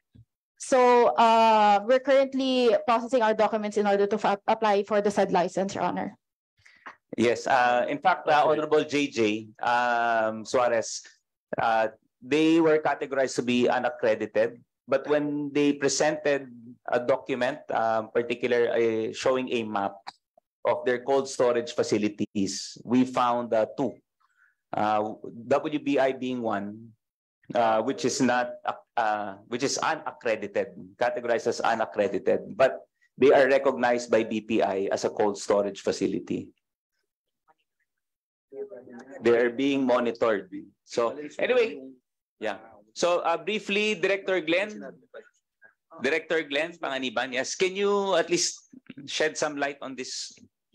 Speaker 12: So uh, we're currently processing our documents in order to apply for the said license, Your Honor.
Speaker 1: Yes. Uh, in fact, uh, Honorable J J um, Suarez, uh, they were categorized to be unaccredited, but when they presented a document, um, particular uh, showing a map of their cold storage facilities, we found uh, two. Uh, W B I being one, uh, which is not, uh, which is unaccredited, categorized as unaccredited, but they are recognized by B P I as a cold storage facility. They are being monitored. So anyway, yeah. So uh, briefly, Director Glenn, Director Glenn Panganiban, yes, can you at least shed some light on this?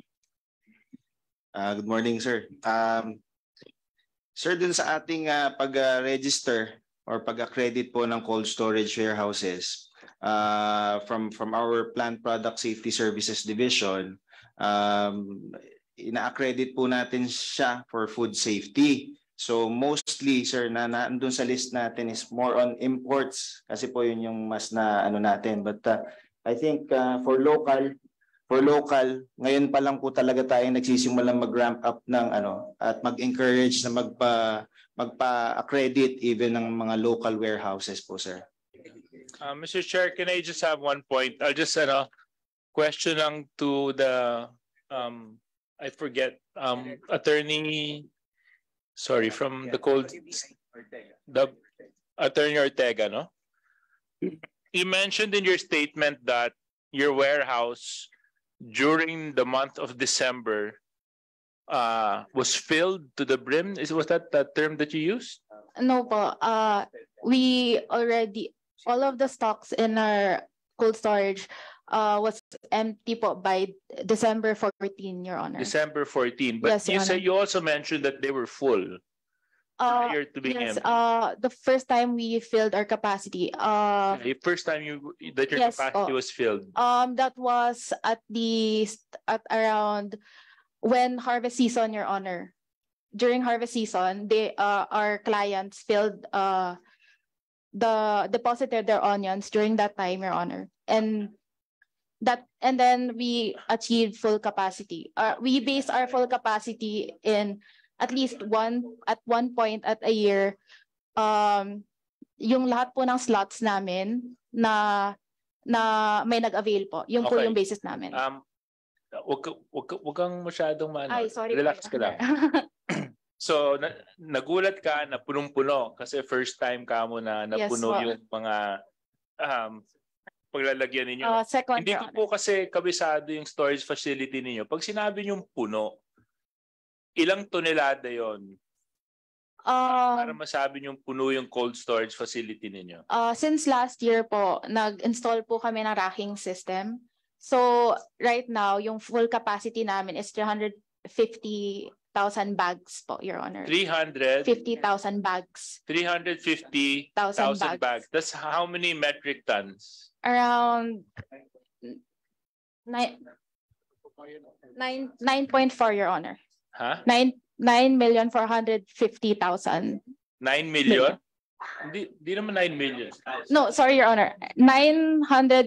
Speaker 9: Uh, good morning, sir. Um, sir, dun sa ating uh, pag-register or pag-accredit po ng cold storage warehouses uh, from, from our Plant Product Safety Services Division, um, ina-accredit po natin siya for food safety. So mostly, sir, na nandun sa list natin is more on imports kasi po yun yung mas na ano natin. But uh, I think uh, for local, for local, ngayon pa lang po talaga tayong nagsisimulang mag-ramp up ng ano at mag-encourage na magpa magpa-accredit even ng mga local warehouses po, sir.
Speaker 4: Uh, Mister Chair, can I just have one point? I'll just ano, question lang to the um I forget um attorney sorry from the cold the attorney Ortega, no? You mentioned in your statement that your warehouse during the month of December uh, was filled to the brim? Is was that the term that you used?
Speaker 12: No po. Uh, we already, all of the stocks in our cold storage uh, was empty po by December fourteenth, Your Honor.
Speaker 4: December fourteenth. But
Speaker 12: Yes,
Speaker 4: you
Speaker 12: Your
Speaker 4: say
Speaker 12: Honor.
Speaker 4: you also mentioned that they were full
Speaker 12: Uh,
Speaker 4: prior to being
Speaker 12: yes,
Speaker 4: empty.
Speaker 12: uh, the first time we filled our capacity, uh,
Speaker 4: The first time you that your
Speaker 12: yes,
Speaker 4: capacity
Speaker 12: po.
Speaker 4: was filled.
Speaker 12: um, that was at the, st- at around when harvest season, Your Honor. During harvest season, they, uh, our clients filled, uh, the, deposited their onions during that time, Your Honor. And that, and then we achieved full capacity. Uh, we base our full capacity in at least one, at one point at a year, um, yung lahat po ng slots namin na, na may nag-avail po. Yung po
Speaker 4: Okay.
Speaker 12: yung basis namin.
Speaker 4: Um, wag, ka- wag, ka- wag kang masyadong maano.
Speaker 12: Ay, sorry po,
Speaker 4: Relax
Speaker 12: Your
Speaker 4: ka lang.
Speaker 12: Honor.
Speaker 4: So, na, nagulat ka na punong-puno kasi first time ka mo na
Speaker 12: Yes,
Speaker 4: napuno
Speaker 12: po.
Speaker 4: yung mga um, paglalagyan ninyo.
Speaker 12: Uh, second,
Speaker 4: Hindi
Speaker 12: Your
Speaker 4: ko po kasi kabisado yung storage facility ninyo. Pag sinabi niyong puno, ilang tonelada yon para
Speaker 12: Um,
Speaker 4: masabi niyong puno yung cold storage facility ninyo?
Speaker 12: uh, since last year po, nag-install po kami ng racking system. So, right now, yung full capacity namin is three hundred fifty thousand bags po, Your Honor.
Speaker 4: three hundred
Speaker 12: fifty thousand bags.
Speaker 4: three hundred fifty
Speaker 12: Thousand
Speaker 4: thousand bags.
Speaker 12: bags.
Speaker 4: That's how many metric tons?
Speaker 12: Around nine, nine, nine point four, Your Honor.
Speaker 4: Ha?
Speaker 12: Nine, nine million four hundred fifty thousand.
Speaker 4: nine million? Hindi, hindi naman nine million.
Speaker 12: No, sorry, Your Honor. Nine hundred.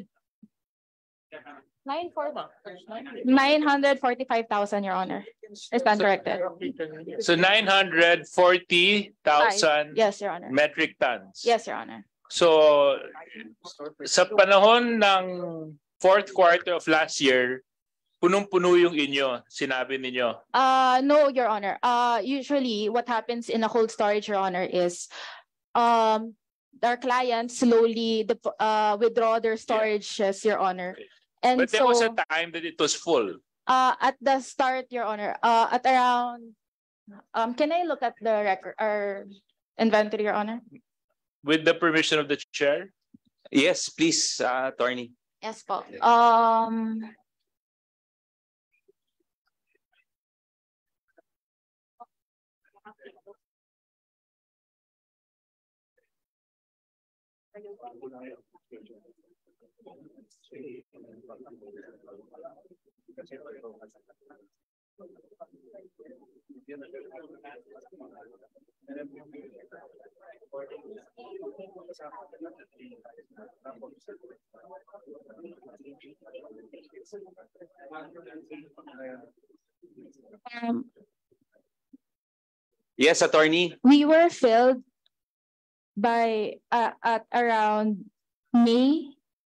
Speaker 12: Nine four. Nine hundred forty-five thousand, Your Honor. I stand corrected.
Speaker 4: So nine hundred forty thousand
Speaker 12: Yes, Your Honor.
Speaker 4: metric tons.
Speaker 12: Yes, Your Honor.
Speaker 4: So sa panahon ng fourth quarter of last year, punong-puno yung inyo, sinabi ninyo.
Speaker 12: Uh, no, Your Honor. Uh, usually what happens in a cold storage, Your Honor, is um, our clients slowly dep- uh, withdraw their storages, Your Honor. And
Speaker 4: But there
Speaker 12: so,
Speaker 4: was a time that it was full.
Speaker 12: uh, at the start, Your Honor, uh, at around, um, can I look at the record or inventory, Your Honor?
Speaker 4: With the permission of the chair?
Speaker 1: Yes, please, uh, attorney.
Speaker 12: Yes po. Um, um,
Speaker 1: Yes, attorney.
Speaker 12: we were filled by uh, at around May.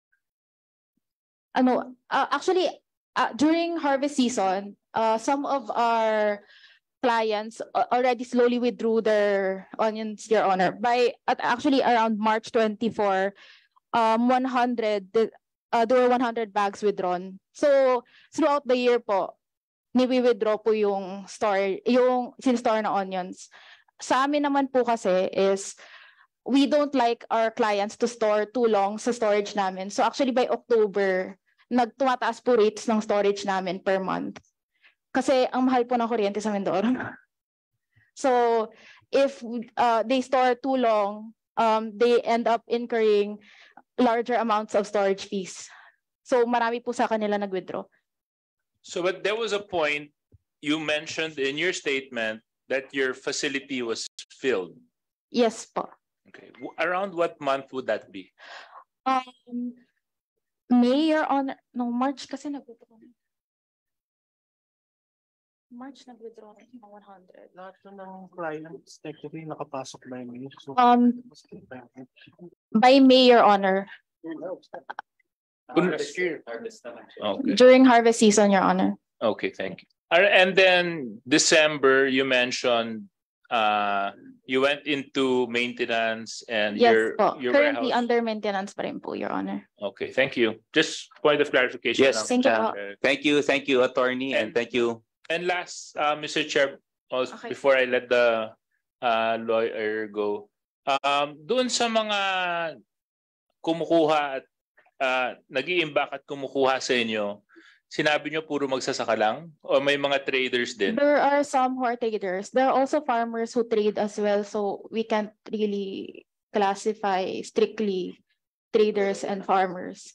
Speaker 12: Ano, uh, actually, uh, during harvest season, uh, some of our clients a- already slowly withdrew their onions, Your Honor. By at actually around March twenty-fourth, um, one hundred, uh, there were one hundred bags withdrawn. So throughout the year po, ni-withdraw po yung store, yung sin-store na onions. Sa amin naman po kasi is we don't like our clients to store too long sa storage namin. So actually by October, nagtumataas po rates ng storage namin per month. Kasi ang mahal po ng kuryente sa Mindoro. So if uh, they store too long, um, they end up incurring larger amounts of storage fees. So marami po sa kanila nag-withdraw.
Speaker 4: So, but there was a point you mentioned in your statement that your facility was filled.
Speaker 12: Yes po.
Speaker 4: Okay. W- Around what month would that be?
Speaker 12: Um, May, Your Honor, no, March kasi nag-withdraw. March nag-withdraw ng one hundred.
Speaker 10: Lahat ng clients technically nakapasok by May. So,
Speaker 12: Um, by May, Your Honor,
Speaker 4: Okay.
Speaker 12: during harvest season, Your Honor.
Speaker 4: Okay, thank you. Ar- And then December, you mentioned uh, you went into maintenance and
Speaker 12: Yes
Speaker 4: your,
Speaker 12: po.
Speaker 4: your
Speaker 12: Currently
Speaker 4: warehouse.
Speaker 12: under maintenance pa rin po, Your Honor.
Speaker 4: Okay, thank you. Just point of clarification.
Speaker 1: Yes,
Speaker 4: lang.
Speaker 12: Thank you
Speaker 1: uh,
Speaker 12: po.
Speaker 1: thank you, thank you, attorney, and
Speaker 4: And-
Speaker 1: thank you.
Speaker 4: And last, uh, Mister Chair, also,
Speaker 12: Okay.
Speaker 4: before I let the uh, lawyer go, um, doon sa mga kumukuha at uh, nag-iimbak at kumukuha sa inyo, sinabi nyo puro magsasaka lang o may mga traders din?
Speaker 12: There are some who are traders. There are also farmers who trade as well, so we can't really classify strictly traders and farmers.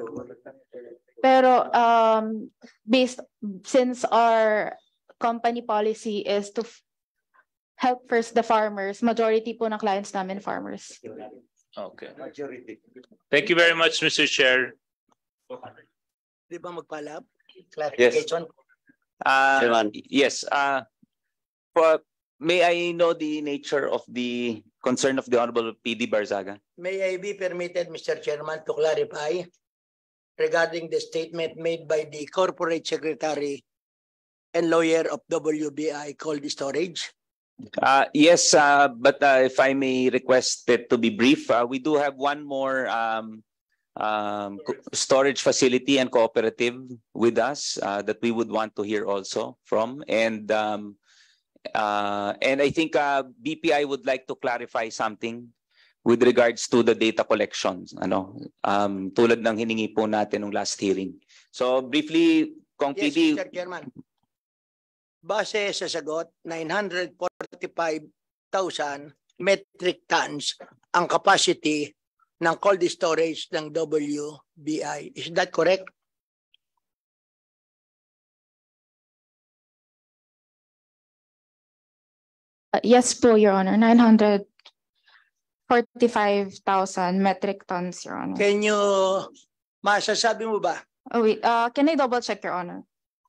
Speaker 12: Pero um, based since our company policy is to f- help first the farmers, majority po ng clients namin farmers.
Speaker 4: Okay. Thank you very much, Mister Chair.
Speaker 13: Di ba magpalab?
Speaker 1: Yes.
Speaker 13: Clarification.
Speaker 1: Uh,
Speaker 2: Chairman.
Speaker 1: yes, uh, for, may I know the nature of the concern of the Honorable P D Barzaga?
Speaker 13: May I be permitted, Mister Chairman, to clarify regarding the statement made by the corporate secretary and lawyer of W B I Cold Storage?
Speaker 1: Uh, yes, uh, but uh, if I may request it to be brief, uh, we do have one more um, um, co- storage facility and cooperative with us uh, that we would want to hear also from. And um, uh, and I think uh, B P I would like to clarify something with regards to the data collections, ano, um, tulad ng hiningi po natin nung last hearing. So briefly, Kong
Speaker 13: Yes,
Speaker 1: P D,
Speaker 13: Mister Chairman. Base sa sagot, nine hundred forty-five thousand metric tons ang capacity ng cold storage ng W B I. Is that correct?
Speaker 12: Uh, yes po, Your Honor. nine hundred forty-five thousand metric tons, Your Honor.
Speaker 13: Can you, masasabi mo ba?
Speaker 12: Oh, wait, uh, can I double check, Your Honor?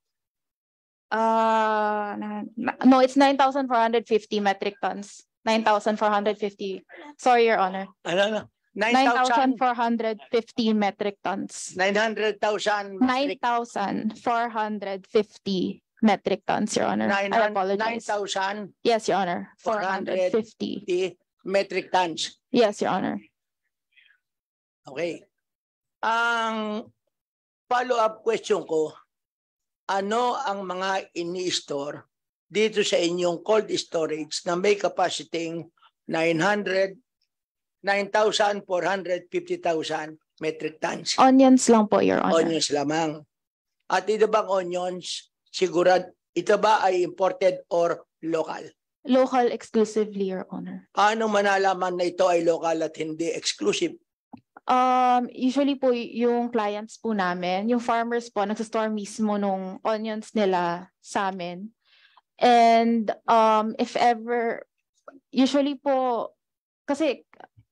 Speaker 12: Uh, na- no, it's nine thousand four hundred fifty metric tons. nine thousand four hundred fifty. Sorry, Your Honor.
Speaker 13: Ano na?
Speaker 12: nine thousand four hundred fifty metric tons.
Speaker 13: nine hundred thousand
Speaker 12: nine thousand four hundred fifty metric tons, Your Honor. I
Speaker 13: nine
Speaker 12: apologize.
Speaker 13: thousand
Speaker 12: Yes, Your Honor. four hundred fifty.
Speaker 13: metric tons.
Speaker 12: Yes, Your Honor.
Speaker 13: Okay. Ang follow-up question ko, ano ang mga ini-store dito sa inyong cold storage na may capacity nine hundred, nine thousand four hundred fifty thousand metric tons?
Speaker 12: Onions lang po, Your Honor.
Speaker 13: Onions lamang. At ito bang onions, sigurad, ito ba ay imported or local?
Speaker 12: Local exclusively, Your Honor.
Speaker 13: Paano manalaman na ito ay local at hindi exclusive?
Speaker 12: Um, usually po y- yung clients po namin, yung farmers po, nagsastore mismo nung onions nila sa amin. And um, if ever, usually po, kasi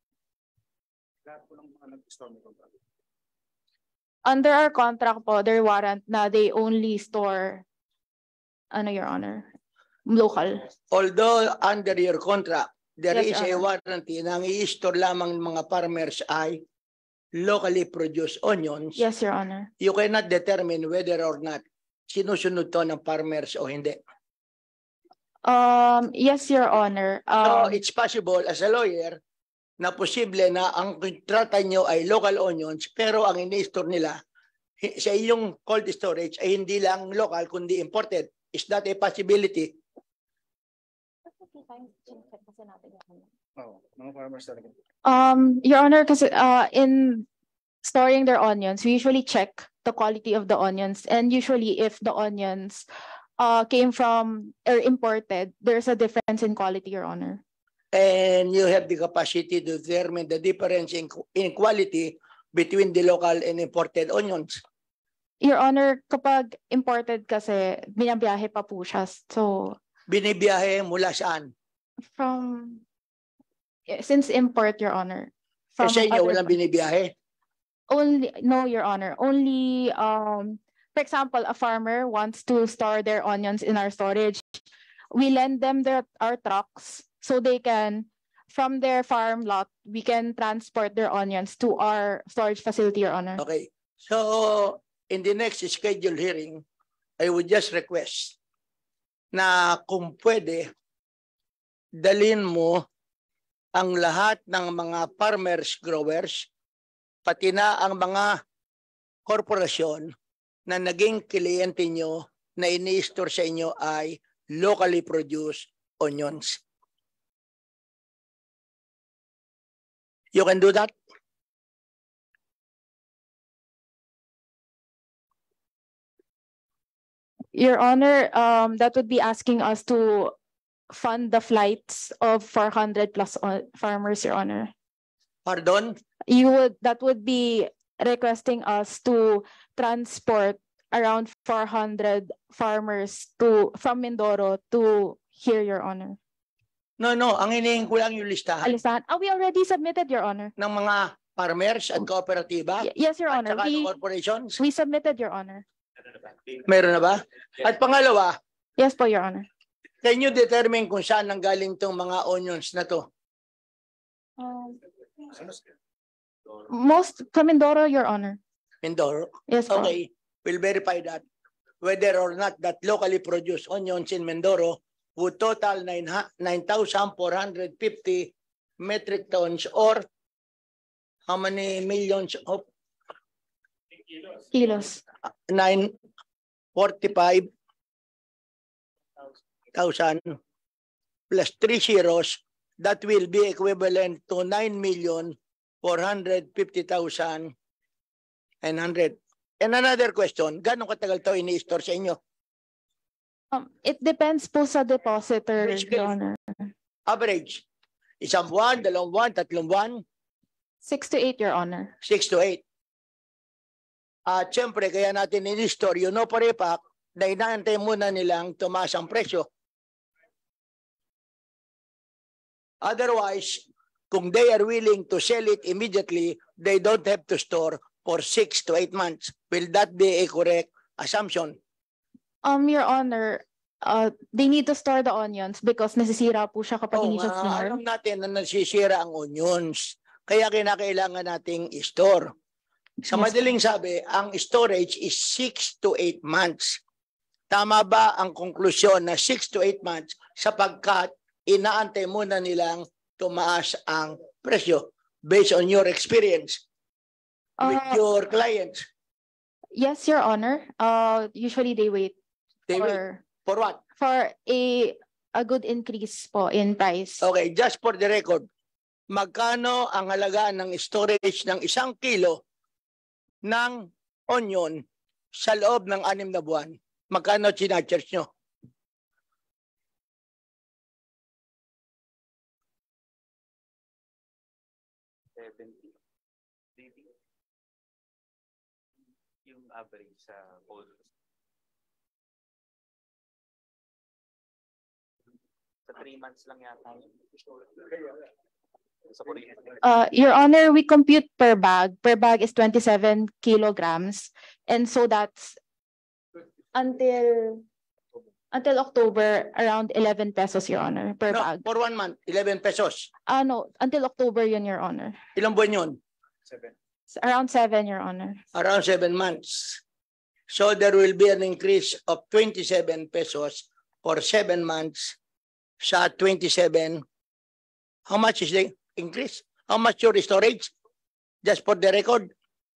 Speaker 12: under our contract po, their warrant na they only store, ano, Your Honor, local.
Speaker 13: Although under your contract, there
Speaker 12: Yes,
Speaker 13: is a
Speaker 12: Your Honor.
Speaker 13: warranty na ang i-store lamang ng mga farmers ay locally produced onions.
Speaker 12: Yes, Your Honor.
Speaker 13: You cannot determine whether or not sinusunod to ng farmers o hindi.
Speaker 12: Um, yes, Your Honor.
Speaker 13: So
Speaker 12: Um,
Speaker 13: it's possible as a lawyer na posible na ang kontrata nyo ay local onions pero ang ini-store nila hi- sa iyong cold storage ay hindi lang local kundi imported. Is that a possibility?
Speaker 12: Um, Your Honor, kasi uh, in storing their onions, we usually check the quality of the onions. And usually if the onions uh, came from or imported, there's a difference in quality, Your Honor.
Speaker 13: And you have the capacity to determine the difference in, in quality between the local and imported onions.
Speaker 12: Your Honor, kapag imported kasi, binabiyahe pa po siya. So,
Speaker 13: Binibiyahe mula saan?
Speaker 12: from, eh, since import, Your Honor. from
Speaker 13: Kasi inyo
Speaker 12: other
Speaker 13: walang binibiyahe.
Speaker 12: Only, no, Your Honor. Only, um, for example, a farmer wants to store their onions in our storage. We lend them their, our trucks so they can, from their farm lot, we can transport their onions to our storage facility, Your Honor.
Speaker 13: Okay. So, in the next scheduled hearing, I would just request na kung pwede, dalhin mo ang lahat ng mga farmers, growers, pati na ang mga korporasyon na naging kliyente nyo na ini-store sa inyo ay locally produced onions. You can do that?
Speaker 12: Your Honor, um, that would be asking us to fund the flights of four hundred plus o- farmers, Your Honor.
Speaker 13: Pardon?
Speaker 12: You would, that would be requesting us to transport around four hundred farmers to, from Mindoro to here, Your Honor.
Speaker 13: No, no. Ang hinihingi ko lang yung listahan
Speaker 12: Alisahan, ah, we already submitted, Your Honor.
Speaker 13: ng mga farmers at kooperatiba
Speaker 12: Y- Yes, Your
Speaker 13: at
Speaker 12: Honor.
Speaker 13: saka ng
Speaker 12: We,
Speaker 13: corporations.
Speaker 12: we submitted, Your Honor.
Speaker 13: Meron na ba? At pangalawa,
Speaker 12: Yes po, Your Honor.
Speaker 13: can you determine kung saan nanggaling tong mga onions na to?
Speaker 12: Um, Most from Mindoro, Your Honor.
Speaker 13: Mindoro?
Speaker 12: Yes po.
Speaker 13: Okay, we'll verify that. Whether or not that locally produced onions in Mindoro would total nine thousand four hundred fifty metric tons or how many millions of
Speaker 12: Kilos.
Speaker 13: nine forty-five thousand plus three zeros, that will be equivalent to nine million four hundred fifty thousand and hundred. And another question, gano'ng katagal to ini-store sa inyo?
Speaker 12: Um, it depends po sa depositor,
Speaker 13: Basically,
Speaker 12: Your Honor.
Speaker 13: Average, isang buwan, dalawang buwan, tatlong buwan,
Speaker 12: Six to eight, Your Honor.
Speaker 13: six to eight. At syempre, kaya natin in-store yun, no pare-pack, na inaantay muna nilang tumaas ang presyo. Otherwise, kung they are willing to sell it immediately, they don't have to store for six to eight months. Will that be a correct assumption?
Speaker 12: Um, Your Honor, uh, they need to store the onions because nasisira po siya kapag
Speaker 13: Oo
Speaker 12: hindi siya
Speaker 13: nga,
Speaker 12: sinore.
Speaker 13: alam natin na nasisira ang onions. Kaya kinakailangan nating i-store. Sa
Speaker 12: Yes,
Speaker 13: madaling sabi, ang storage is six to eight months. Tama ba ang konklusyon na six to eight months sapagkat inaantay muna nilang tumaas ang presyo based on your experience with
Speaker 12: Uh,
Speaker 13: your clients?
Speaker 12: Yes, Your Honor. Uh, usually they wait
Speaker 13: They
Speaker 12: for,
Speaker 13: wait. For what?
Speaker 12: for a a good increase po in price.
Speaker 13: Okay, just for the record, magkano ang halaga ng storage ng isang kilo ng onion sa loob ng anim na buwan? Magkano sinacharge nyo?
Speaker 1: seventy. Yung average sa whole. Sa three months lang yata. Sa Korea.
Speaker 12: Uh, Your Honor, we compute per bag. Per bag is twenty-seven kilograms. And so that's until until October, around eleven pesos, Your Honor, per
Speaker 13: No,
Speaker 12: bag.
Speaker 13: for one month, eleven pesos.
Speaker 12: Ah, no, until October yun, Your Honor.
Speaker 13: Ilang buwan yun?
Speaker 12: It's around seven, Your Honor.
Speaker 13: Around seven months. So there will be an increase of twenty-seven pesos for seven months sa twenty-seven. How much is the increase? How much your storage? Just for the record.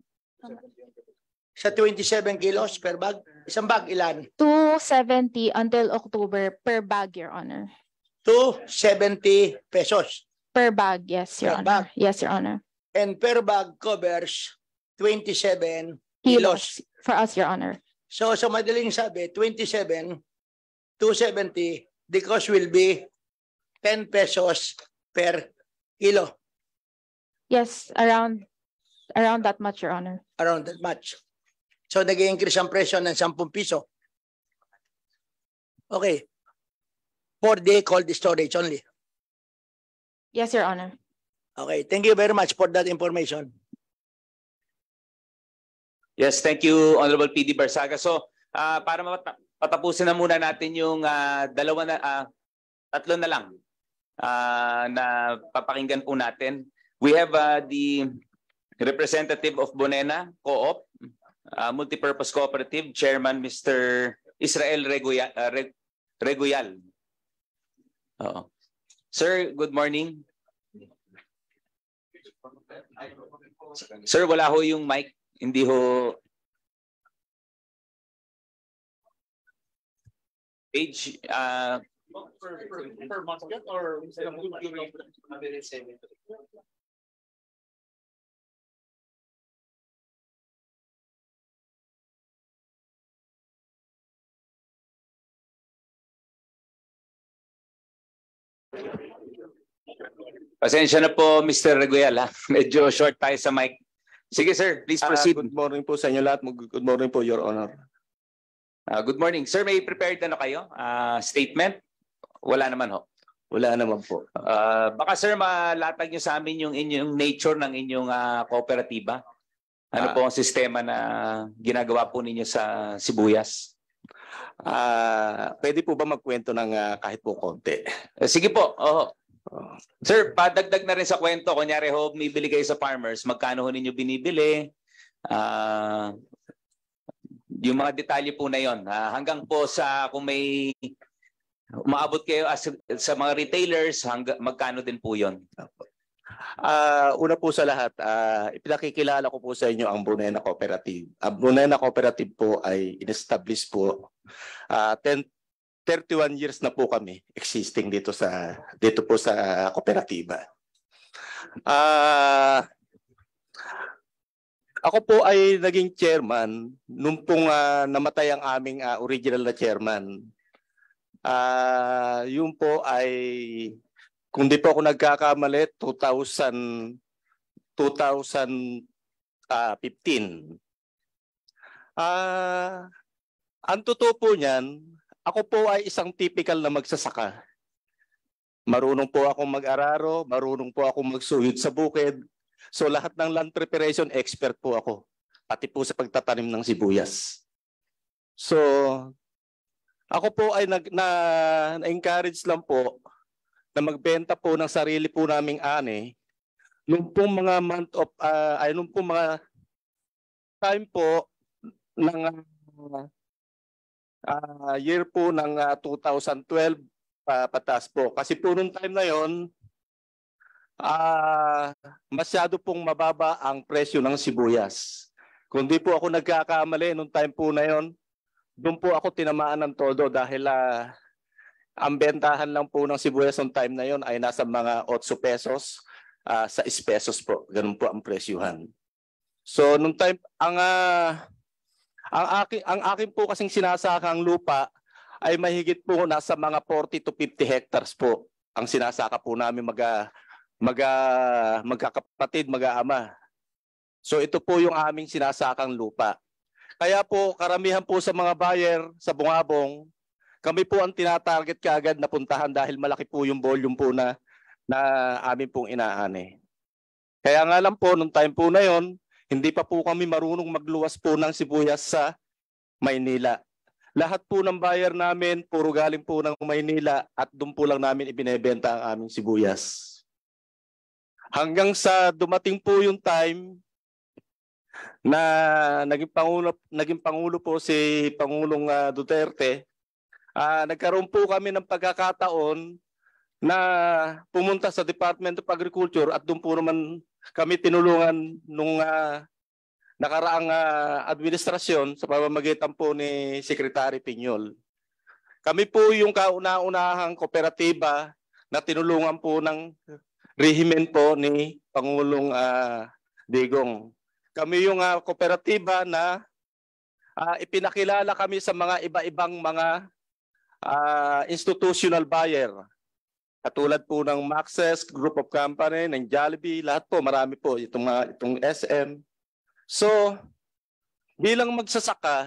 Speaker 13: Sa twenty-seven kilos per bag. Isang bag ilan?
Speaker 12: two seventy until October per bag, Your Honor.
Speaker 13: two seventy pesos.
Speaker 12: Per bag, yes, Your
Speaker 13: Per
Speaker 12: Honor.
Speaker 13: bag.
Speaker 12: Yes, Your Honor.
Speaker 13: And per bag covers twenty-seven kilos.
Speaker 12: Kilos for us, Your Honor.
Speaker 13: So sa madaling sabi, twenty-seven, two seventy, the cost will be ten pesos per kilo.
Speaker 12: Yes, around around that much, Your Honor.
Speaker 13: Around that much. So nag-i-increase ang presyo ng ten piso. Okay. For the cold storage only.
Speaker 12: Yes, Your Honor.
Speaker 13: Okay. Thank you very much for that information.
Speaker 1: Yes, thank you, Honorable P D Barsaga. So, ah, para mapata- patapusin na muna natin yung ah, dalawa na, ah, tatlo na lang ah, na papakinggan po natin. We have ah, the representative of Bonena Co-op, ah, Multipurpose Cooperative, Chairman Mister Israel Regoya, ah, Reg- Regoyal. Oo. Sir, good morning. Sir, wala ho yung mic. Hindi ho. Page, uh,
Speaker 4: Per month or
Speaker 1: pasensya na po, Mister Reguel, ha? Medyo short tayo sa mic. Sige, sir, please proceed.
Speaker 14: Uh, good morning po sa inyo lahat. Good morning po, Your Honor.
Speaker 1: Uh, good morning. Sir, may prepared ano kayo? Uh, statement? Wala naman ho.
Speaker 14: Wala naman po.
Speaker 1: Uh, baka sir, malatag nyo sa amin yung inyong nature ng inyong uh, kooperatiba. Ano
Speaker 14: Ah.
Speaker 1: po ang sistema na ginagawa po ninyo sa Sibuyas?
Speaker 14: Ah, pwede po ba magkwento ng ah, kahit po konti?
Speaker 1: Eh, sige po. Oo. Sir, padagdag na rin sa kwento. Kunyari ho, bibili kayo sa farmers. Magkano ho ninyo binibili? Ah, yung mga detalye po na yon. Ah, hanggang po sa kung may umaabot kayo as, sa mga retailers, hanggang, magkano din po yon?
Speaker 14: Ah, una po sa lahat, ah, ipinakikilala ko po sa inyo ang Brunena Cooperative. Ang Brunena Cooperative po ay in-establish po ah, ten, thirty-one years na po kami existing dito sa dito po sa kooperatiba. Ah, ako po ay naging chairman nung pong ah, namatay ang aming ah, original na chairman. Ah, yun po ay kung di po ako nagkakamali, two thousand, twenty fifteen. Ah, ang totoo po niyan, ako po ay isang typical na magsasaka. Marunong po akong mag-araro, marunong po akong magsuyod sa bukid. So lahat ng land preparation expert po ako, pati po sa pagtatanim ng sibuyas. So ako po ay nag, na, na-encourage lang po na magbenta po ng sarili po naming ani nung pong mga month of uh, ay nung pong mga time po ng uh, uh, year po ng uh, two thousand twelve uh, patas po kasi po nung time na yon uh, masyado pong mababa ang presyo ng sibuyas. Kung di po ako nagkakamali nung time po na yon, doon po ako tinamaan ng todo dahil uh, ang bentahan lang po ng sibuyas ng time na yon ay nasa mga eight pesos uh, sa six pesos po. Ganun po ang presyuhan. So nung time ang uh, ang akin ang akin po kasing sinasakang lupa ay mahigit po nasa mga forty to fifty hectares po ang sinasaka po namin maga maga magkakapatid, mag-aama. So ito po yung aming sinasakang lupa. Kaya po karamihan po sa mga buyer sa Bungabong, kami po ang tinatarget kaagad na puntahan dahil malaki po yung volume po na, na amin pong inaani. Kaya nga lang po, nung time po na yon, hindi pa po kami marunong magluwas po ng sibuyas sa Maynila. Lahat po ng buyer namin, puro galing po ng Maynila at doon po lang namin ibinebenta ang aming sibuyas. Hanggang sa dumating po yung time na naging Pangulo, naging Pangulo po si Pangulong uh, Duterte, Uh, nagkaroon po kami ng pagkakataon na pumunta sa Department of Agriculture at doon po naman kami tinulungan nung uh, nakaraang uh, administrasyon sa pamamagitan po ni Secretary Piñol. Kami po yung kauna-unahang kooperatiba na tinulungan po ng rehimen po ni Pangulong uh, Digong. Kami yung uh, kooperatiba na uh, ipinakilala kami sa mga iba-ibang mga Uh, institutional buyer. Katulad po ng Maxes, Group of Company, ng Jollibee, lahat po, marami po, itong, uh, itong S M. So, bilang magsasaka,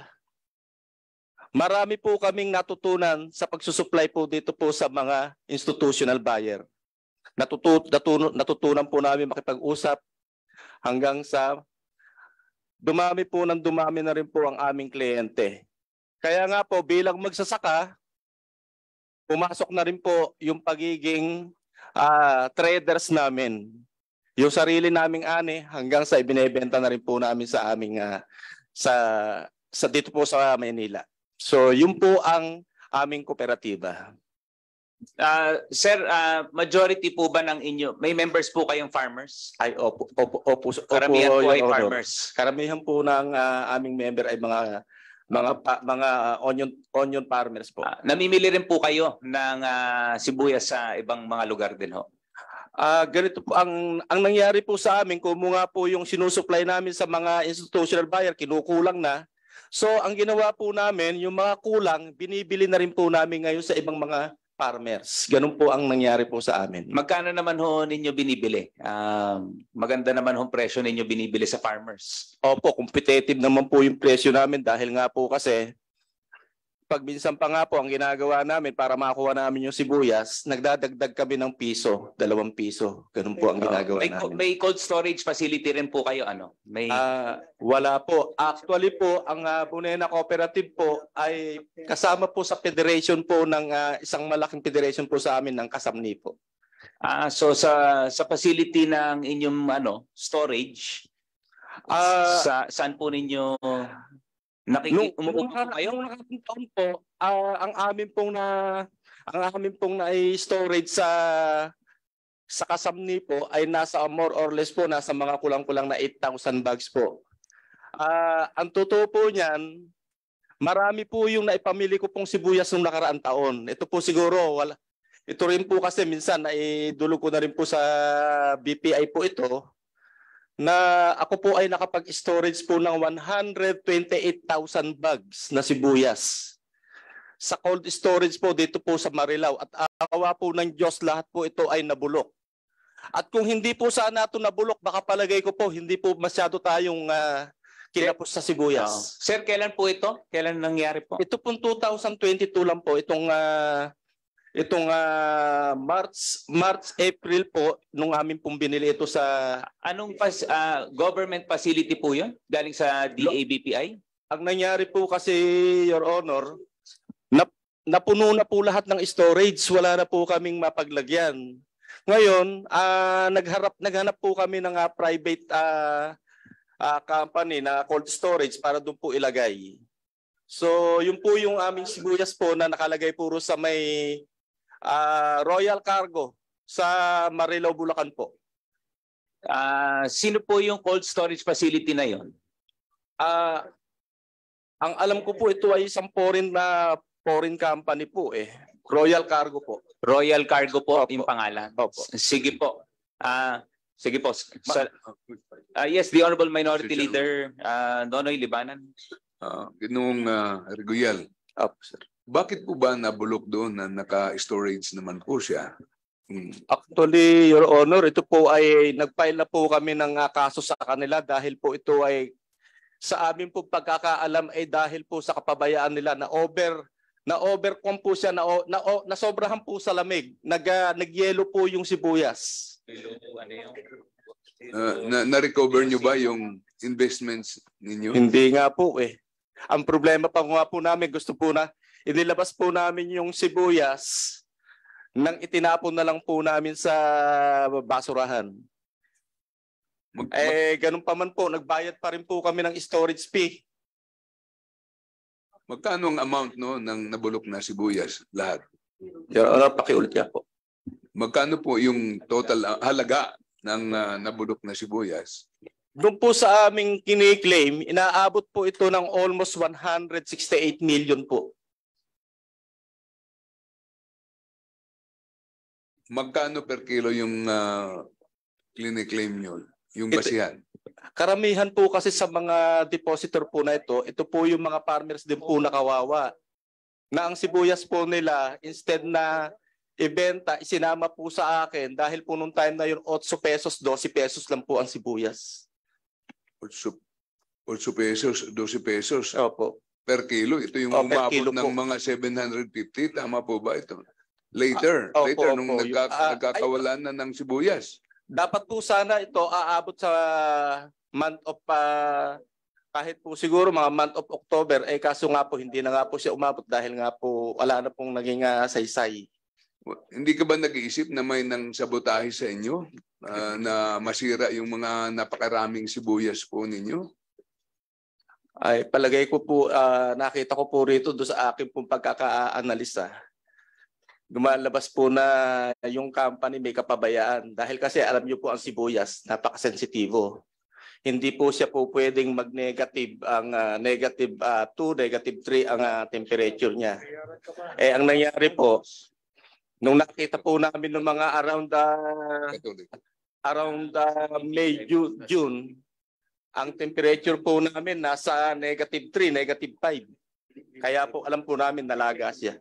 Speaker 14: marami po kaming natutunan sa pagsusupply po dito po sa mga institutional buyer. Natutu natutunan, natutunan po namin makipag-usap hanggang sa dumami po ng dumami na rin po ang aming kliyente. Kaya nga po, bilang magsasaka, pumasok na rin po yung pagiging uh, traders namin. Yung sarili naming ani hanggang sa ibinebenta na rin po namin sa aming uh, sa sa dito po sa Manila. So yun po ang aming kooperatiba.
Speaker 1: Uh, sir, uh, majority po ba ng inyo, may members po kayong farmers?
Speaker 14: Ay, opo, opo, opo, opo,
Speaker 1: Karamihan po
Speaker 14: Your
Speaker 1: ay
Speaker 14: Honor.
Speaker 1: farmers.
Speaker 14: Karamihan po ng ah, aming member ay mga mga pa- mga ah, onion onion farmers po.
Speaker 1: Ah, namimili rin po kayo ng ah, sibuyas sa ibang mga lugar din ho?
Speaker 14: Ah, ganito po ang ang nangyari po sa amin, kumo nga po yung sinusupply namin sa mga institutional buyer, kinukulang na. So ang ginawa po namin, yung mga kulang, binibili na rin po namin ngayon sa ibang mga farmers. Ganun po ang nangyari po sa amin.
Speaker 1: Magkano naman ho ninyo binibili? Um, maganda naman ho presyo ninyo binibili sa farmers.
Speaker 14: Opo, competitive naman po yung presyo namin dahil nga po kasi pag minsan pa nga po ang ginagawa namin para makuha namin yung sibuyas, nagdadagdag kami ng piso, dalawang piso. Ganun po ang ginagawa
Speaker 1: may,
Speaker 14: namin.
Speaker 1: may cold storage facility rin po kayo ano? May
Speaker 14: Ah, wala po. Actually po, ang uh, Bunena Cooperative po ay kasama po sa federation po ng ah, isang malaking federation po sa amin ng Kasamni po.
Speaker 1: Ah, so sa sa facility ng inyong ano, storage,
Speaker 14: Ah,
Speaker 1: sa saan po ninyo
Speaker 14: Nung,
Speaker 1: nakikita
Speaker 14: nung,
Speaker 1: umuupo po
Speaker 14: naka-
Speaker 1: kayo?
Speaker 14: nung nakaraang taon po, ah, ang amin pong na ang amin pong na storage sa sa Kasamni po ay nasa more or less po nasa mga kulang-kulang na eight thousand bags po. Ah, ang totoo po niyan, marami po yung naipamili ko pong sibuyas nung nakaraang taon. Ito po siguro wala. Ito rin po kasi minsan naidulog ko na rin po sa B P I po ito, na ako po ay nakapag-storage po ng one hundred twenty-eight thousand bags na sibuyas. Sa cold storage po dito po sa Marilao at awa po ng Diyos lahat po ito ay nabulok. At kung hindi po sana ito nabulok, baka palagay ko po hindi po masyado tayong uh, kinapos sa sibuyas.
Speaker 1: Sir, kailan po ito? Kailan nangyari po?
Speaker 14: Ito pong two thousand twenty-two lang po itong uh, Itong uh, March, March, April po, nung amin pong binili ito sa...
Speaker 1: Anong pas, uh, government facility po yun? Galing sa D A B P I?
Speaker 14: Ang nangyari po kasi, Your Honor, nap, napuno na po lahat ng storage. Wala na po kaming mapaglagyan. Ngayon, uh, nagharap, naghanap po kami ng uh, private uh, uh, company na cold storage para doon po ilagay. So, yun po yung aming sibuyas po na nakalagay puro sa may... Uh, Royal Cargo sa Marilao, Bulacan po.
Speaker 1: Uh, sino po yung cold storage facility na yon?
Speaker 14: Uh, ang alam ko po ito ay isang foreign na foreign company po eh. Royal Cargo po.
Speaker 1: Royal Cargo po Opo. Yung pangalan.
Speaker 14: Opo.
Speaker 1: Sige po. Uh, sige po. Sa, uh, yes, the Honorable Minority Leader uh, Nonoy Libanan.
Speaker 15: Uh, Ginoong uh, Regoyal.
Speaker 14: Opo, sir.
Speaker 15: Bakit po ba nabulok doon na naka-storage naman po siya? Hmm.
Speaker 14: Actually, Your Honor, ito po ay nag-file na po kami ng uh, kaso sa kanila dahil po ito ay sa amin po pagkakaalam ay dahil po sa kapabayaan nila na over na overcome po siya na na, na sobrahan po sa lamig. Nag uh, nagyelo po yung sibuyas.
Speaker 15: Uh, na na-recover nyo ba yung investments ninyo?
Speaker 14: Hindi nga po eh. Ang problema pa nga po namin, gusto po na inilabas po namin yung sibuyas nang itinapon na lang po namin sa basurahan.
Speaker 15: Mag,
Speaker 14: eh, ganun pa man po, nagbayad pa rin po kami ng storage fee.
Speaker 15: Magkano ang amount no ng nabulok na sibuyas lahat?
Speaker 14: Your Honor, pakiulit niya po.
Speaker 15: Magkano po yung total halaga ng uh, nabulok na sibuyas?
Speaker 14: Doon po sa aming kiniklaim, inaabot po ito ng almost one hundred sixty-eight million po.
Speaker 15: Magkano per kilo yung uh, clinic-claim nyo? Yung basihan?
Speaker 14: Ito, karamihan po kasi sa mga depositor po na ito, ito po yung mga farmers din po nakawawa. Na ang sibuyas po nila, instead na ibenta, isinama po sa akin dahil po nung time na yun, eight pesos, twelve pesos lang po ang sibuyas.
Speaker 15: eight pesos, twelve pesos?
Speaker 14: Opo.
Speaker 15: Per kilo? Ito yung
Speaker 14: oh,
Speaker 15: umabot ng po. Mga seven hundred fifty, tama po ba ito? Later,
Speaker 14: ah,
Speaker 15: later
Speaker 14: opo,
Speaker 15: nung
Speaker 14: opo.
Speaker 15: nagka,
Speaker 14: Uh,
Speaker 15: nagkakawalan na ng sibuyas.
Speaker 14: Dapat po sana ito aabot sa month of, uh, kahit po siguro mga month of October, eh kaso nga po hindi na nga po siya umabot dahil nga po wala na pong naging uh, saysay.
Speaker 15: Hindi ka ba nag-iisip na may nang sabotahe sa inyo uh, na masira yung mga napakaraming sibuyas po ninyo?
Speaker 14: Ay palagay ko po, uh, nakita ko po rito do sa akin pong pagkaka-analisa Gumalabas po na yung company may kapabayaan dahil kasi alam niyo po ang sibuyas, napakasensitibo. Hindi po siya po pwedeng mag-negative ang uh, negative uh, two, negative three ang uh, temperature niya. Eh ang nangyari po, nung nakita po namin ng mga around uh, around uh, May, June, June, ang temperature po namin nasa negative three, negative five. Kaya po alam po namin nalaga siya.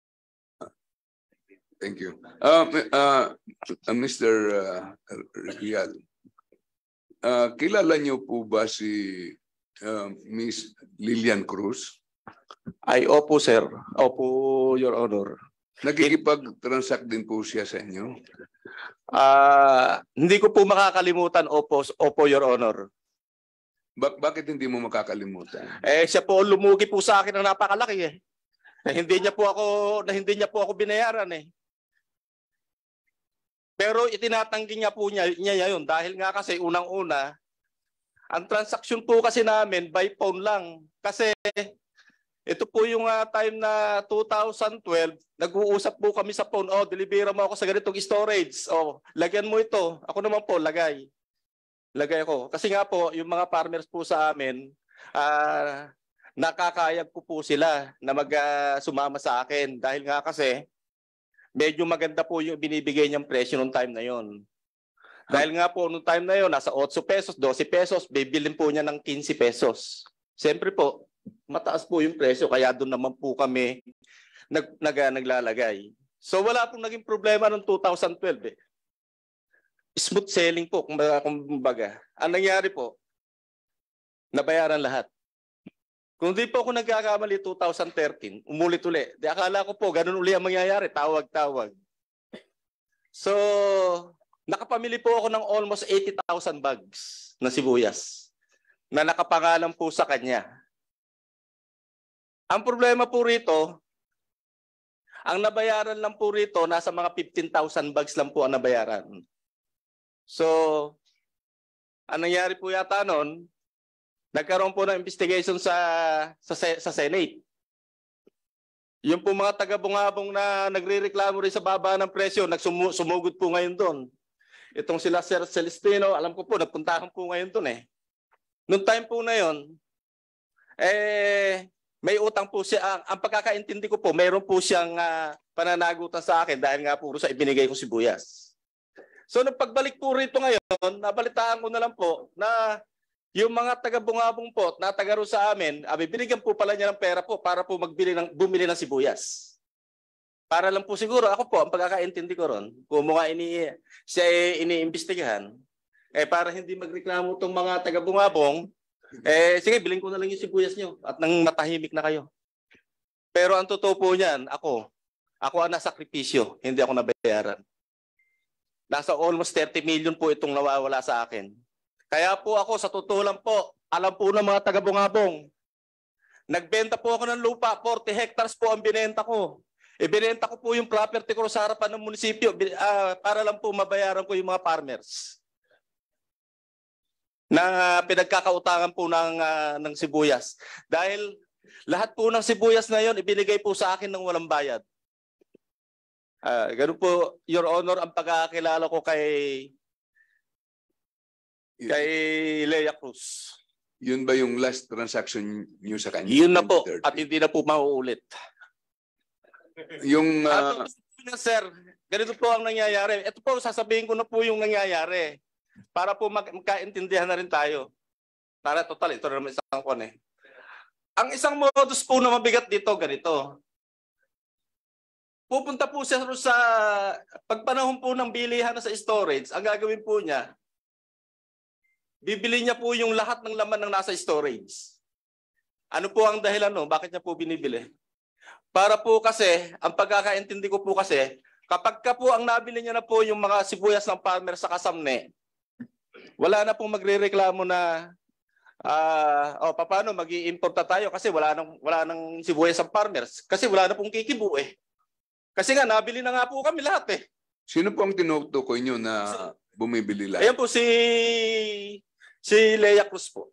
Speaker 15: Thank you. Uh, uh, uh, Mister Uh, Rial, uh, kilala niyo po ba si uh, Miss Lilian Cruz?
Speaker 14: Ay, opo sir. Opo, Your Honor.
Speaker 15: Nagkikipag-transact din po siya sa inyo?
Speaker 14: Ah, uh, hindi ko po makakalimutan, opo, opo Your Honor.
Speaker 15: Ba bakit hindi mo makakalimutan?
Speaker 14: Eh siya po lumugi po sa akin ng napakalaki eh. Na hindi niya po ako na hindi niya po ako binayaran eh. Pero itinatanggi niya po niya, niya yun dahil nga kasi unang-una ang transaction po kasi namin by phone lang kasi ito po yung uh, time na two thousand twelve, nag-uusap po kami sa phone, oh, delibera mo ako sa ganitong storage. Oh, lagyan mo ito. Ako naman po, lagay. Lagay ako. Kasi nga po, yung mga farmers po sa amin, uh, nakakayag ko po sila na mag-sumama uh, sa akin. Dahil nga kasi, medyo maganda po yung binibigay niyang presyo nung time na yon. Dahil nga po, nung time na yon, nasa eight pesos, twelve pesos, bibilin po niya ng fifteen pesos. Siyempre po, mataas po yung presyo, kaya doon naman po kami nag, nag, naglalagay. So wala pong naging problema noong two thousand twelve eh. Smooth selling po, kumbaga. kumbaga. Ang nangyari po, nabayaran lahat. Kung di po ako nagkakamali two thousand thirteen, umulit uli. Di akala ko po, ganun uli ang mangyayari, tawag-tawag. So, nakapamili po ako ng almost eighty thousand bags na sibuyas na nakapangalan po sa kanya. Ang problema po rito, ang nabayaran lang po rito, nasa mga fifteen thousand bags lang po ang nabayaran. So, ang nangyari po yata noon, nagkaroon po ng investigation sa, sa, sa Senate. Yung po mga taga-bungabong na nagre-reklamo rin sa baba ng presyo, nagsumugod po ngayon doon. Itong sila Sir Celestino, alam ko po, nagpuntahan po ngayon doon eh. Noong time po na yon, eh, may utang po siya. Ang, ang pagkakaintindi ko po, mayroon po siyang uh, pananagutan sa akin dahil nga po sa ibinigay ko sibuyas. So, nung pagbalik po rito ngayon, nabalitaan ko na lang po na yung mga taga-bungabong po na taga ro sa amin, abi, binigyan po pala niya ng pera po para po magbili ng, bumili ng sibuyas. Para lang po siguro, ako po, ang pagkakaintindi ko ron, kung mga ini, siya iniimbestigahan, eh para hindi magreklamo itong mga taga-bungabong, eh sige, bilhin ko na lang yung sibuyas nyo at nang matahimik na kayo. Pero ang totoo po niyan, ako, ako ang nasakripisyo, hindi ako nabayaran. Nasa almost thirty million po itong nawawala sa akin. Kaya po ako, sa totoo lang po, alam po ng mga taga-bungabong, nagbenta po ako ng lupa, forty hectares po ang binenta ko. Ibinenta ko po yung property ko sa harapan ng munisipyo uh, para lang po mabayaran ko yung mga farmers na pinagkakautangan po ng, uh, ng sibuyas. Dahil lahat po ng sibuyas na yon ibinigay po sa akin ng walang bayad. Uh, ganun po, Your Honor, ang pagkakilala ko kay kay Lea Cruz.
Speaker 15: Yun ba yung last transaction niyo sa kanya?
Speaker 14: Yun na po, at hindi na po mauulit.
Speaker 15: Yung uh...
Speaker 14: At, sir, ganito po ang nangyayari. Ito po, sasabihin ko na po yung nangyayari para po mag magkaintindihan na rin tayo. Para total, ito na naman isang kon eh. Ang isang modus po na mabigat dito, ganito. Pupunta po siya sa pagpanahon po ng bilihan na sa storage, ang gagawin po niya, bibili niya po yung lahat ng laman ng nasa storage. Ano po ang dahilan no? Bakit niya po binibili? Para po kasi, ang pagkakaintindi ko po kasi, kapag ka po ang nabili niya na po yung mga sibuyas ng farmer sa kasamne, wala na pong magre-reklamo na uh, oh, paano mag-i-importa tayo kasi wala nang, wala nang sibuyas ng farmers. Kasi wala na pong kikibu eh. Kasi nga, nabili na nga po kami lahat eh.
Speaker 15: Sino po ang tinutukoy nyo na bumibili lahat?
Speaker 14: Ayan po si si Lea Cruz po.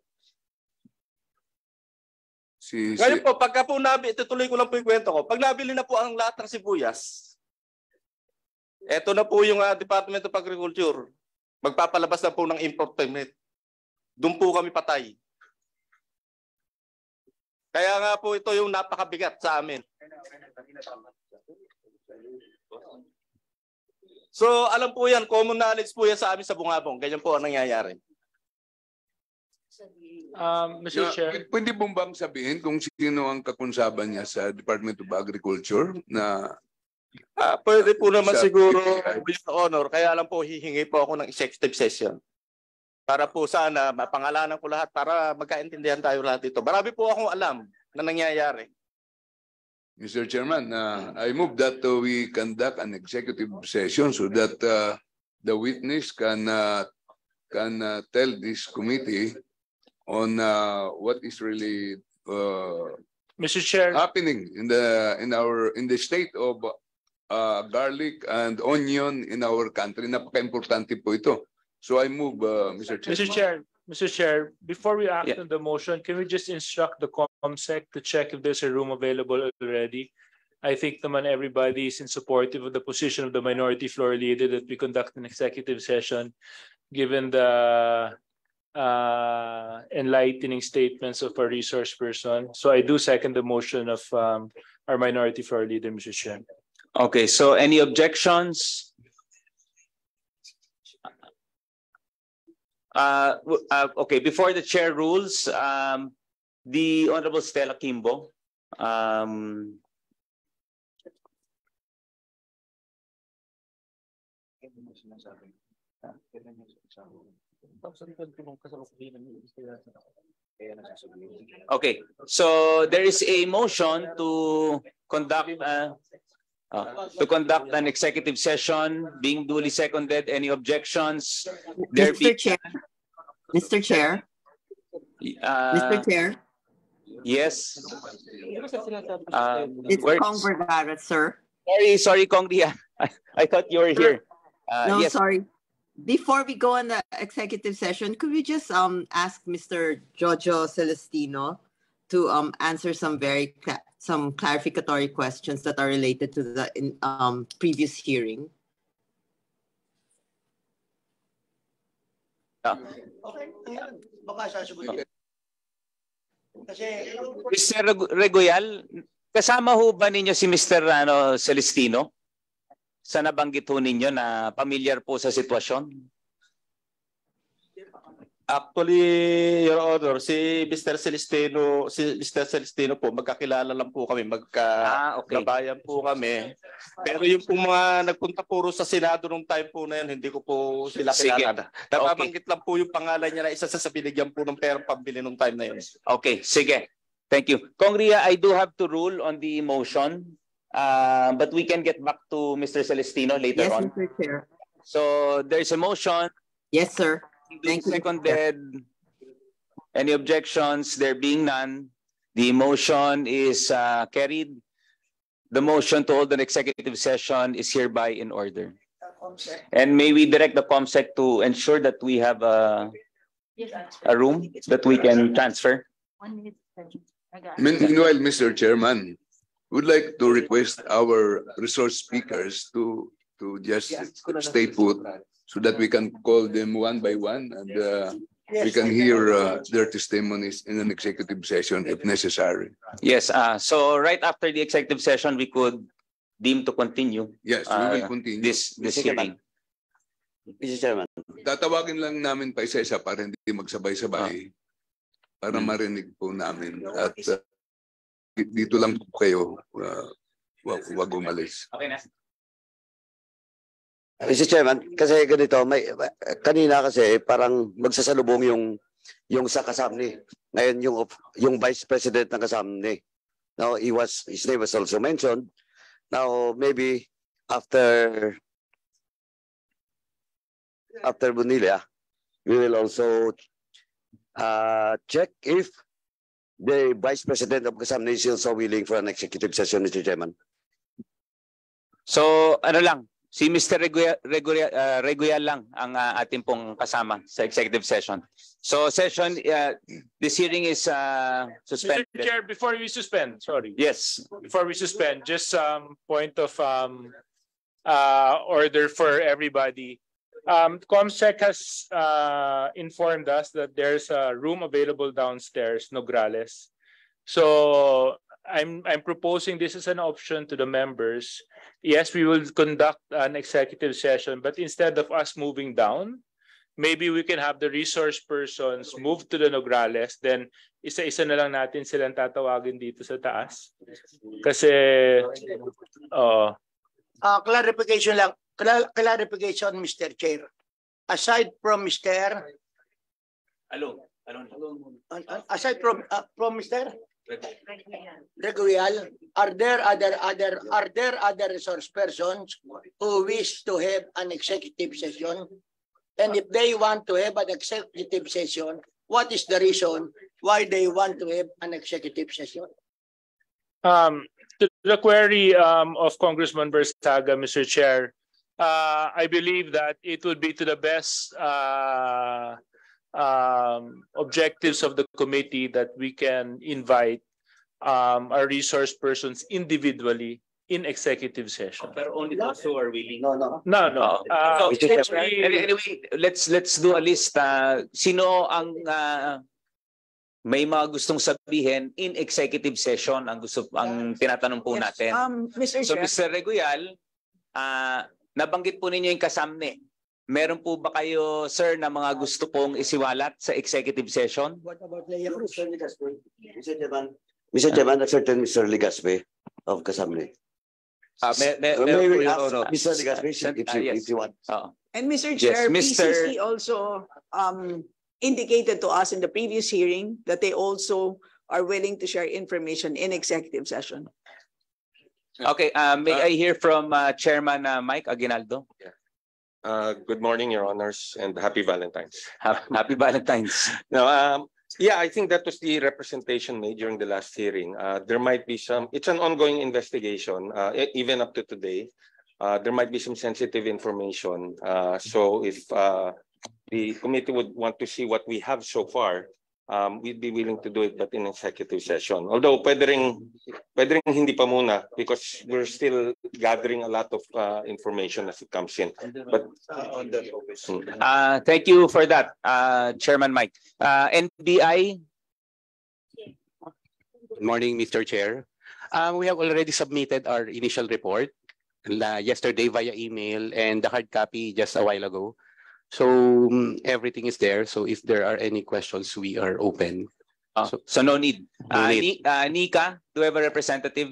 Speaker 15: Si,
Speaker 14: Ngayon
Speaker 15: si...
Speaker 14: po, pagka po nabili, tutuloy ko lang po yung kwento ko. Pag nabili na po ang lahat ng sibuyas, Ito na po yung uh, Department of Agriculture. Magpapalabas na po ng import permit. Doon po kami patay. Kaya nga po ito yung napakabigat sa amin. So alam po yan, common knowledge po yan sa amin sa Bungabong. Ganyan po ang nangyayari.
Speaker 4: Um, Mister
Speaker 15: Yeah,
Speaker 4: Chair.
Speaker 15: pwede bong bang sabihin kung sino ang kakunsaban niya sa Department of Agriculture na
Speaker 14: Ah, pwede po naman
Speaker 15: Sa-
Speaker 14: siguro, Your Honor, kaya lang po hihingi po ako ng executive session. Para po sana mapangalanan ko lahat para magkaintindihan tayo lahat dito. Marami po akong alam na nangyayari.
Speaker 15: Mister Chairman, uh, I move that uh, we conduct an executive session so that uh, the witness can uh, can uh, tell this committee on uh, what is really uh,
Speaker 4: Mister Chair.
Speaker 15: happening in the in our in the state of uh, garlic and onion in our country. Napaka-importante po ito. So I move, uh, Mister Chair.
Speaker 4: Mister Chair, Mister Chair, before we act
Speaker 1: Yeah.
Speaker 4: on the motion, can we just instruct the COMSEC to check if there's a room available already? I think naman everybody is in supportive of the position of the minority floor leader that we conduct an executive session, given the uh, enlightening statements of our resource person. So I do second the motion of um, our minority floor leader, Mister Chair.
Speaker 1: Okay, so any objections? Uh, w- uh, okay, before the chair rules, um, the Honorable Stella Kimbo, um, okay, so there is a motion to conduct uh, uh, to conduct an executive session being duly seconded. Any objections? There
Speaker 16: Mister
Speaker 1: be-
Speaker 16: Chair, Mister Chair,
Speaker 1: Uh,
Speaker 16: Mister Chair,
Speaker 1: Yes. Um,
Speaker 16: it's
Speaker 1: where-
Speaker 16: Kong Vergara, sir.
Speaker 1: Sorry, sorry, Kong Ria. I, I thought you were here. Uh,
Speaker 16: No,
Speaker 1: yes.
Speaker 16: sorry. Before we go on the executive session, could we just um ask Mister Jojo Celestino to um answer some very cla- some clarificatory questions that are related to the in, um previous hearing?
Speaker 1: Ah.
Speaker 13: Baka sasagutin. Kasi
Speaker 1: Mister Reg- Regoyal, kasama ho ba ninyo si Mister ano, Celestino? Sa nabanggit ho ninyo na pamilyar po sa sitwasyon?
Speaker 14: Actually, Your Honor, si Mister Celestino, si Mister Celestino po, magkakilala lang po kami, magka-gabayan po kami. Pero yung po mga nagpunta puro sa Senado nung time po na yun, hindi ko po sila
Speaker 1: Sige.
Speaker 14: kilala. Nababanggit lang po yung pangalan niya na isa sa binigyan po ng perang pambili nung time na yun.
Speaker 1: Okay, sige. Thank you. Kong Ria, I do have to rule on the motion, uh, but we can get back to Mister Celestino later
Speaker 16: Yes,
Speaker 1: on.
Speaker 16: Mister Chair.
Speaker 1: So there's a motion.
Speaker 16: Yes, sir.
Speaker 1: Thank you. Seconded. Any objections? There being none, the motion is uh, carried. The motion to hold an executive session is hereby in order. And may we direct the COMSEC to ensure that we have a, a room that we can transfer.
Speaker 3: One minute. I got it.
Speaker 15: Meanwhile, Mister Chairman, would like to request our resource speakers to to just stay put so that we can call them one by one and uh, we can hear uh, their testimonies in an executive session if necessary.
Speaker 1: Yes, uh, so right after the executive session, we could deem to continue.
Speaker 15: Yes, we will
Speaker 1: uh,
Speaker 15: continue.
Speaker 1: This, this
Speaker 2: Mister
Speaker 1: hearing.
Speaker 2: Mister Chairman.
Speaker 15: Tatawagin lang namin pa isa-isa para hindi magsabay-sabay. Para marinig po namin. At uh, dito lang po kayo. Uh, wag, wag umalis.
Speaker 1: Okay na.
Speaker 2: Mister Chairman, kasi ganito, may kanina kasi parang magsasalubong yung yung sa Kasamni. Ngayon yung yung Vice President ng Kasamni. Now he was his name was also mentioned. Now maybe after after Bonilla, we will also uh, check if the Vice President of Kasamni is also willing for an executive session, Mister Chairman.
Speaker 1: So ano lang, si Mister Reguya, Reguya, uh, Reguya lang ang uh, ating pong kasama sa executive session. So session, uh, this hearing is uh, suspended.
Speaker 4: Mister Chair, before we suspend, sorry.
Speaker 1: Yes.
Speaker 4: Before we suspend, just um point of um uh, order for everybody. Um, ComSec has uh, informed us that there's a room available downstairs, Nograles. So I'm I'm proposing this as an option to the members. Yes, we will conduct an executive session, but instead of us moving down, maybe we can have the resource persons move to the Nograles, then isa-isa na lang natin silang tatawagin dito sa taas. Kasi, uh,
Speaker 13: uh, clarification lang, Cla clarification, Mister Chair. Aside from Mister
Speaker 1: Alon, Alon.
Speaker 13: Uh, aside from uh, from Mister Reguial, are there other other are there other resource persons who wish to have an executive session? And if they want to have an executive session, what is the reason why they want to have an executive session?
Speaker 4: Um, to the query um, of Congressman Bersaga, Mister Chair, uh, I believe that it would be to the best uh, um, objectives of the committee that we can invite um, our resource persons individually in executive session.
Speaker 1: But only those who are willing.
Speaker 2: No, no.
Speaker 4: No, no. Uh,
Speaker 1: So,
Speaker 4: actually-
Speaker 1: anyway, let's let's do a list. Uh, sino ang uh, may mga gustong sabihin in executive session ang gusto ang tinatanong po natin.
Speaker 17: Um, Mister
Speaker 1: So,
Speaker 17: Chair.
Speaker 1: Mister Reguial, uh, nabanggit po ninyo yung kasamne. Meron po ba kayo, sir, na mga gusto pong isiwalat sa executive session?
Speaker 13: What about Leia Cruz?
Speaker 2: Mister Chairman, Mister Chairman, a certain Mister Ligaspe of Kasamni.
Speaker 1: Uh, may, may,
Speaker 2: Uh,
Speaker 1: may,
Speaker 2: may we
Speaker 1: may-
Speaker 2: ask
Speaker 1: no, no.
Speaker 2: Mister Ligaspe if,
Speaker 1: Uh,
Speaker 2: if, you-
Speaker 1: yes.
Speaker 2: if you want?
Speaker 1: Oo.
Speaker 17: And Mister
Speaker 1: Yes,
Speaker 17: Chair,
Speaker 1: Mister
Speaker 17: P C C also um, indicated to us in the previous hearing that they also are willing to share information in executive session.
Speaker 1: Okay, uh, may I hear from uh, Chairman uh, Mike Aguinaldo?
Speaker 18: Uh, good morning, Your Honors, and happy Valentine's.
Speaker 1: Happy Valentine's.
Speaker 18: No, um, yeah, I think that was the representation made during the last hearing. Uh, there might be some, it's an ongoing investigation, uh, e- even up to today. Uh, there might be some sensitive information. Uh, so if uh, the committee would want to see what we have so far, um, we'd be willing to do it, but in executive session. Although pwede ring, pwede ring hindi pa muna because we're still gathering a lot of uh, information as it comes in. But
Speaker 1: uh, on the uh, thank you for that, uh, Chairman Mike. Uh, N B I.
Speaker 19: Good morning, Mister Chair. Um, we have already submitted our initial report uh, yesterday via email and the hard copy just a while ago. So um, everything is there. So if there are any questions, we are open.
Speaker 1: Oh, so, so no need.
Speaker 19: No
Speaker 1: Uh,
Speaker 19: need.
Speaker 1: Ni- uh, Nika, do we have a representative?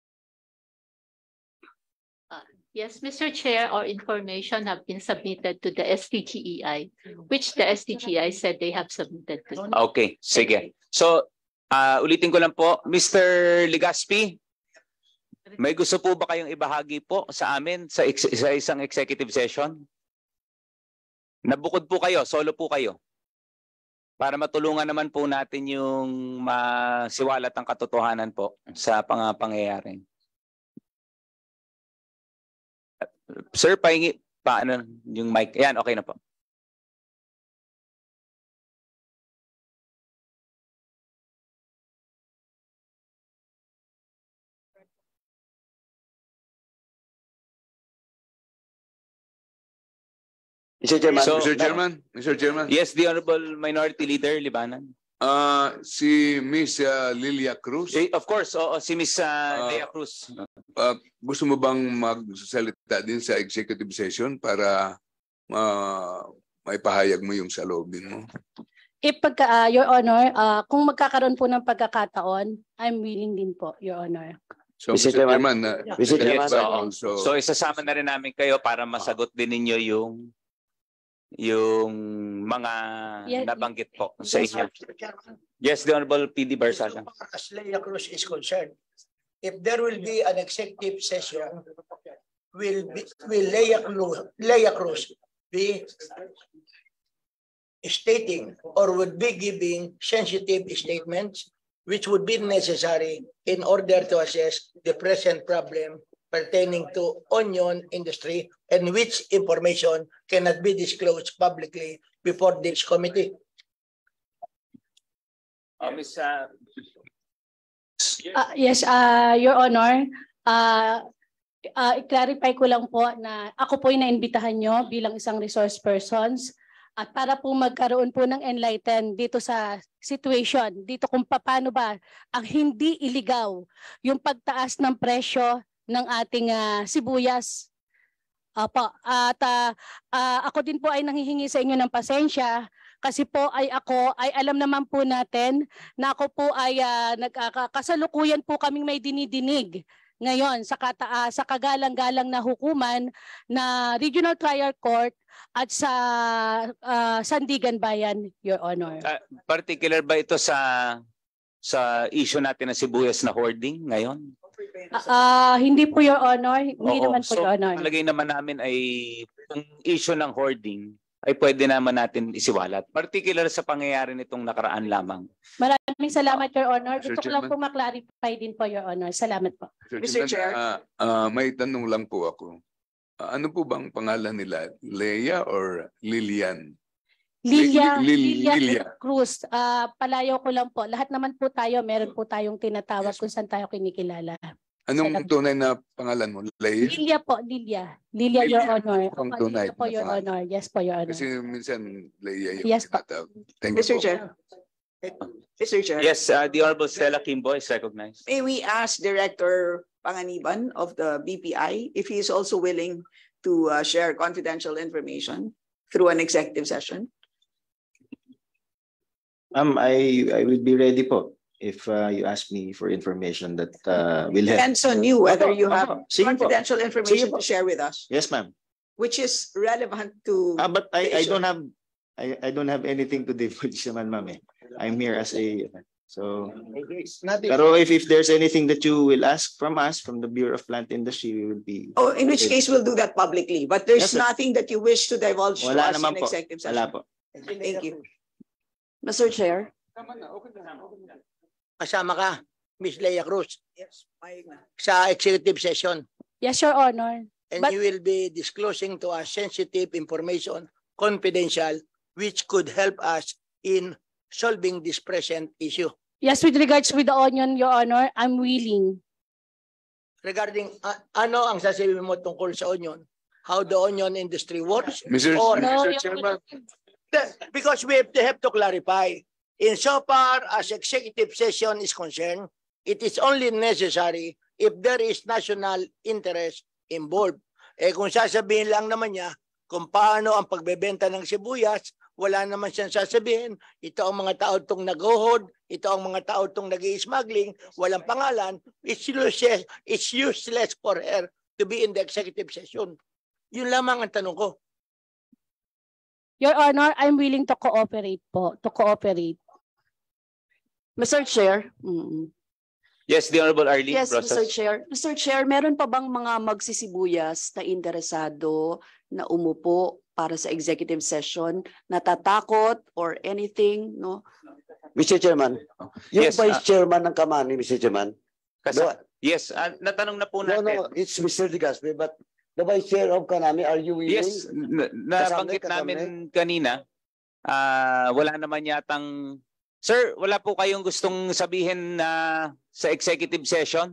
Speaker 20: Yes, Mister Chair, our information have been submitted to the S T G E I, which the S T G E I said they have submitted to.
Speaker 1: Okay, sige. So, uh, ulitin ko lang po, Mister Ligaspi, may gusto po ba kayong ibahagi po sa amin sa, ex- sa isang executive session? Nabukod po kayo, solo po kayo. Para matulungan naman po natin yung masiwalat ang katotohanan po sa pang pangyayari. Sir, pahingi paano yung mic. Yan, okay na po.
Speaker 2: Mister Chairman.
Speaker 1: So,
Speaker 15: Mister Chairman, Mister Chairman.
Speaker 1: Yes, the Honorable Minority Leader, Libanan.
Speaker 15: Uh, si Miss uh, Lilia Cruz.
Speaker 1: Eh, of course, oo, si Miss uh, Lea Cruz.
Speaker 15: Uh, gusto mo bang magsalita din sa executive session para uh, maipahayag mo yung saloobin mo?
Speaker 8: If pagka, uh, Your Honor, uh, kung magkakaroon po ng pagkakataon, I'm willing din po, Your Honor.
Speaker 15: So, Mister Chairman, uh,
Speaker 1: Mister Chairman,
Speaker 15: yes,
Speaker 1: so,
Speaker 15: also,
Speaker 1: so isasama na rin namin kayo para masagot din ninyo yung yung mga
Speaker 8: Yes.
Speaker 1: nabanggit po sa
Speaker 13: Yes,
Speaker 1: inyo.
Speaker 13: Mister Chairman.
Speaker 1: Yes, the Honorable P D Barsaga.
Speaker 13: As Leia Cruz is concerned, if there will be an executive session, will be, will Leia Cruz, Leia Cruz be stating or would be giving sensitive statements which would be necessary in order to assess the present problem pertaining to onion industry and which information cannot be disclosed publicly before this committee.
Speaker 1: Uh, Miss uh,
Speaker 8: Uh, yes, uh, Your Honor, uh, uh, i-clarify ko lang po na ako po yung naimbitahan nyo bilang isang resource persons at para po magkaroon po ng enlighten dito sa situation, dito kung paano ba ang hindi iligaw yung pagtaas ng presyo ng ating uh, sibuyas. Opo, at uh, uh, ako din po ay nanghihingi sa inyo ng pasensya kasi po ay ako ay alam naman po natin na ako po ay uh, nagkakasalukuyan po kaming may dinidinig ngayon sa, kata, uh, sa kagalang-galang na hukuman na Regional Trial Court at sa uh, Sandigan Bayan, Your Honor.
Speaker 1: Uh, particular ba ito sa sa issue natin na sibuyas na hoarding ngayon?
Speaker 8: Uh, uh, hindi po, Your Honor. Hindi
Speaker 1: Oo,
Speaker 8: naman po,
Speaker 1: so,
Speaker 8: Your Honor.
Speaker 1: Palagay naman namin ay yung issue ng hoarding ay pwede naman natin isiwalat. Particular sa pangyayari nitong nakaraan lamang.
Speaker 8: Maraming salamat, Your Honor.
Speaker 15: Mister
Speaker 8: Gusto ko lang
Speaker 15: Chairman.
Speaker 8: po maklarify din po, Your Honor. Salamat po.
Speaker 17: Mister Chair.
Speaker 15: ah, ah, may tanong lang po ako. Ah, ano po bang pangalan nila? Leia or Lilian?
Speaker 8: Lilia,
Speaker 15: Li- Li-
Speaker 8: Lilia,
Speaker 15: Lilia.
Speaker 8: Cruz, ah, palayaw ko lang po. Lahat naman po tayo, meron po tayong tinatawag kung saan tayo kinikilala.
Speaker 15: Anong tunay na pangalan mo? Leia?
Speaker 8: Lilia po, Lilia. Lilia, Your Honor.
Speaker 15: Ang
Speaker 8: Opo,
Speaker 15: tunay
Speaker 8: Lilia po,
Speaker 15: na
Speaker 8: Your
Speaker 15: pangalan.
Speaker 8: Honor. Yes po, Your Honor.
Speaker 15: Kasi minsan Leia yung
Speaker 8: Yes po.
Speaker 15: tinatawag. Thank you
Speaker 17: Mister
Speaker 15: po.
Speaker 17: Chair. Mister Chair.
Speaker 1: Yes, uh, the Honorable Stella Kimbo is recognized.
Speaker 17: May we ask Director Panganiban of the B P I if he is also willing to uh, share confidential information through an executive session?
Speaker 9: Um, I I will be ready po if uh, you ask me for information that uh, will help.
Speaker 17: Depends on you whether
Speaker 9: Opo,
Speaker 17: you have
Speaker 9: opo. Sige po.
Speaker 17: confidential information
Speaker 9: Sige po.
Speaker 17: to share with us,
Speaker 9: Yes, ma'am.
Speaker 17: which is relevant to.
Speaker 9: Ah, but I
Speaker 17: the
Speaker 9: I
Speaker 17: issue.
Speaker 9: don't have I I don't have anything to divulge naman, ma'am. Eh. I'm here as a so. Pero if if there's anything that you will ask from us from the Bureau of Plant Industry, we will be.
Speaker 17: Oh, in which case we'll do that publicly, but there's
Speaker 9: Yes, sir.
Speaker 17: nothing that you wish to divulge to
Speaker 9: Wala
Speaker 17: us
Speaker 9: naman
Speaker 17: in
Speaker 9: po.
Speaker 17: executive session.
Speaker 9: Wala po.
Speaker 17: Thank you.
Speaker 13: Mister Chair. Kasama ka, Miz Leia Cruz.
Speaker 17: Yes,
Speaker 13: Sa executive session.
Speaker 8: Yes, Your Honor.
Speaker 13: And
Speaker 8: But-
Speaker 13: you will be disclosing to us sensitive information, confidential, which could help us in solving this present issue.
Speaker 8: Yes, with regards with the onion, Your Honor, I'm willing.
Speaker 13: Regarding uh, ano ang sasabihin mo tungkol sa onion, how the onion industry works,
Speaker 15: Mister
Speaker 13: or
Speaker 15: Mister Chairman.
Speaker 13: because we have to, have to clarify. Insofar as executive session is concerned, it is only necessary if there is national interest involved. Eh kung sasabihin lang naman niya kung paano ang pagbebenta ng sibuyas, wala naman siyang sasabihin, ito ang mga tao itong nag-hoard, ito ang mga tao itong nag-i-smuggling, walang pangalan, it's useless, it's useless for her to be in the executive session. Yun lamang ang tanong ko.
Speaker 8: Your Honor, I'm willing to cooperate po, to cooperate.
Speaker 21: Mister Chair.
Speaker 8: Mm.
Speaker 1: Yes, the Honorable Arlene
Speaker 21: Yes,
Speaker 1: Rosas.
Speaker 21: Mister Chair. Mister Chair, meron pa bang mga magsisibuyas na interesado na umupo para sa executive session, natatakot or anything, no?
Speaker 2: Mister Chairman, yung
Speaker 1: Yes,
Speaker 2: Vice
Speaker 1: ah.
Speaker 2: Chairman ng Kamani, Mister Chairman.
Speaker 1: Kasi,
Speaker 2: the-
Speaker 1: yes, uh, natanong na po
Speaker 2: no,
Speaker 1: natin.
Speaker 2: no, it's Mister De Gaspe, but the Vice Chair of Kanami, are you willing?
Speaker 1: Yes, na- nabanggit
Speaker 2: Kasama,
Speaker 1: namin kanina, ah, wala naman yatang... Sir, wala po kayong gustong sabihin na sa executive session?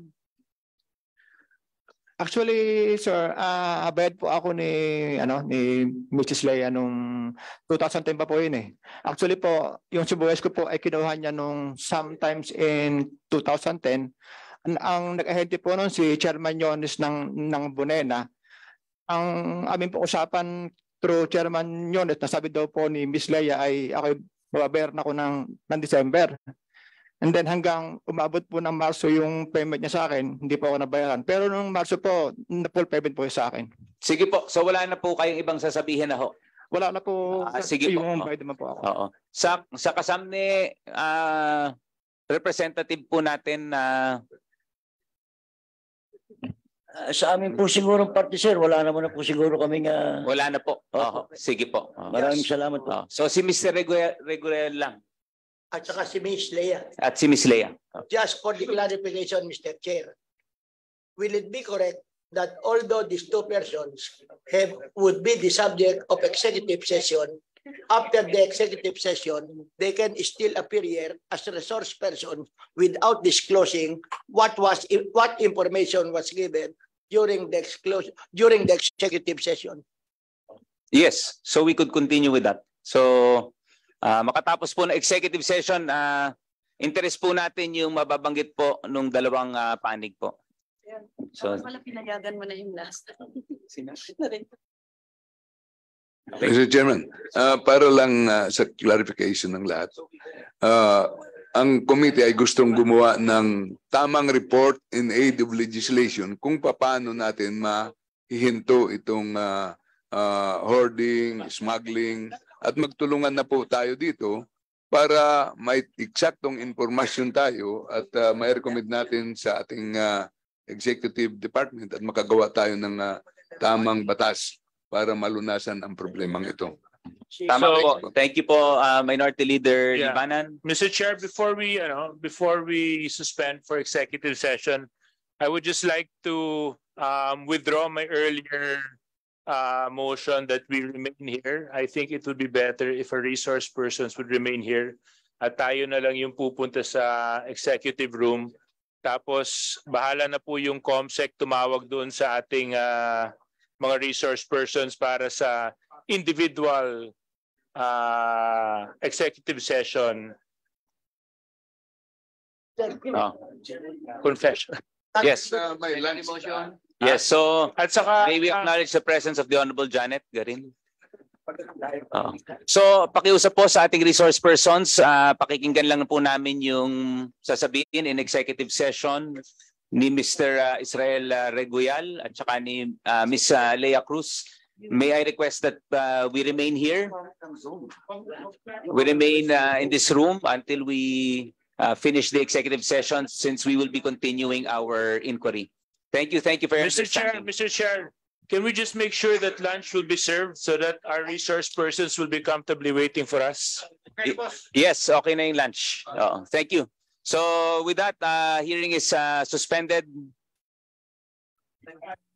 Speaker 11: Actually, sir, ah abayad po ako ni ano ni Missus Leia nung two thousand ten pa po yun eh. Actually po, yung sibuyas ko po ay kinuha niya nung sometimes in two thousand ten. Ang, ang nag-ahente po noon si Chairman Yones ng ng Bunena. Ang aming po usapan through Chairman Yones, nasabi daw po ni Miss Leia ay ako babayaran ako ng ng December. And then hanggang umabot po ng Marso yung payment niya sa akin, hindi po ako nabayaran. Pero nung Marso po, na full payment po sa akin.
Speaker 1: Sige po, so wala na po kayong ibang sasabihin na ho?
Speaker 11: Wala na po.
Speaker 1: Ah, sige po.
Speaker 11: Yung bayad naman po ako.
Speaker 1: Oo. Sa, sa kasamni, ah, representative po natin na
Speaker 6: Ah, sa amin po siguro party sir, wala naman na po siguro kaming uh,
Speaker 1: wala na po. Oo. Sige po. Oo.
Speaker 6: Maraming salamat po.
Speaker 1: Oo. So si Mister Regular, regular lang
Speaker 13: At saka si Miz Leia.
Speaker 1: at si Miss Leia.
Speaker 13: Just for the clarification, Mister Chair, will it be correct that although these two persons have would be the subject of executive session, after the executive session, they can still appear here as a resource person without disclosing what was what information was given during the exclusion, during the executive session.
Speaker 1: Yes, so we could continue with that. So uh, makatapos po ng executive session, uh, interest po natin yung mababanggit po nung dalawang uh, panig po. So,
Speaker 21: wala pinayagan mo na yung last.
Speaker 15: Mister Chairman, uh, para lang uh, sa clarification ng lahat, uh, ang committee ay gustong gumawa ng tamang report in aid of legislation kung paano natin mahihinto itong uh, uh, hoarding, smuggling, at magtulungan na po tayo dito para may eksaktong informasyon tayo at uh, may recommend natin sa ating uh, executive department at makagawa tayo ng uh, tamang batas para malunasan ang problemang ito.
Speaker 1: Tama po. Thank you po, uh, Minority Leader
Speaker 4: Yeah.
Speaker 1: Libanan.
Speaker 4: Mister Chair, before we, you know, before we suspend for executive session, I would just like to um, withdraw my earlier uh, motion that we remain here. I think it would be better if our resource persons would remain here at tayo na lang yung pupunta sa executive room. Tapos bahala na po yung COMSEC tumawag doon sa ating uh, mga resource persons para sa individual uh, executive session.
Speaker 1: Oh. Confession. Yes.
Speaker 15: Uh, may lunch motion.
Speaker 1: Yes, so
Speaker 4: at saka,
Speaker 1: may we acknowledge the presence of the Honorable Janet Garin. Oh. So pakiusap po sa ating resource persons, uh, pakikinggan lang po namin yung sasabihin in executive session ni Mister Uh, Israel uh, Regoyal at saka ni uh, Miss uh, Leah Cruz. May I request that uh, we remain here? We remain uh, in this room until we uh, finish the executive session since we will be continuing our inquiry. Thank you, thank you for your
Speaker 4: Mister Chair,
Speaker 1: understanding.
Speaker 4: Mister Chair, can we just make sure that lunch will be served so that our resource persons will be comfortably waiting for us?
Speaker 1: Yes, okay na yung lunch. Oo, thank you. So with that, uh, hearing is uh, suspended.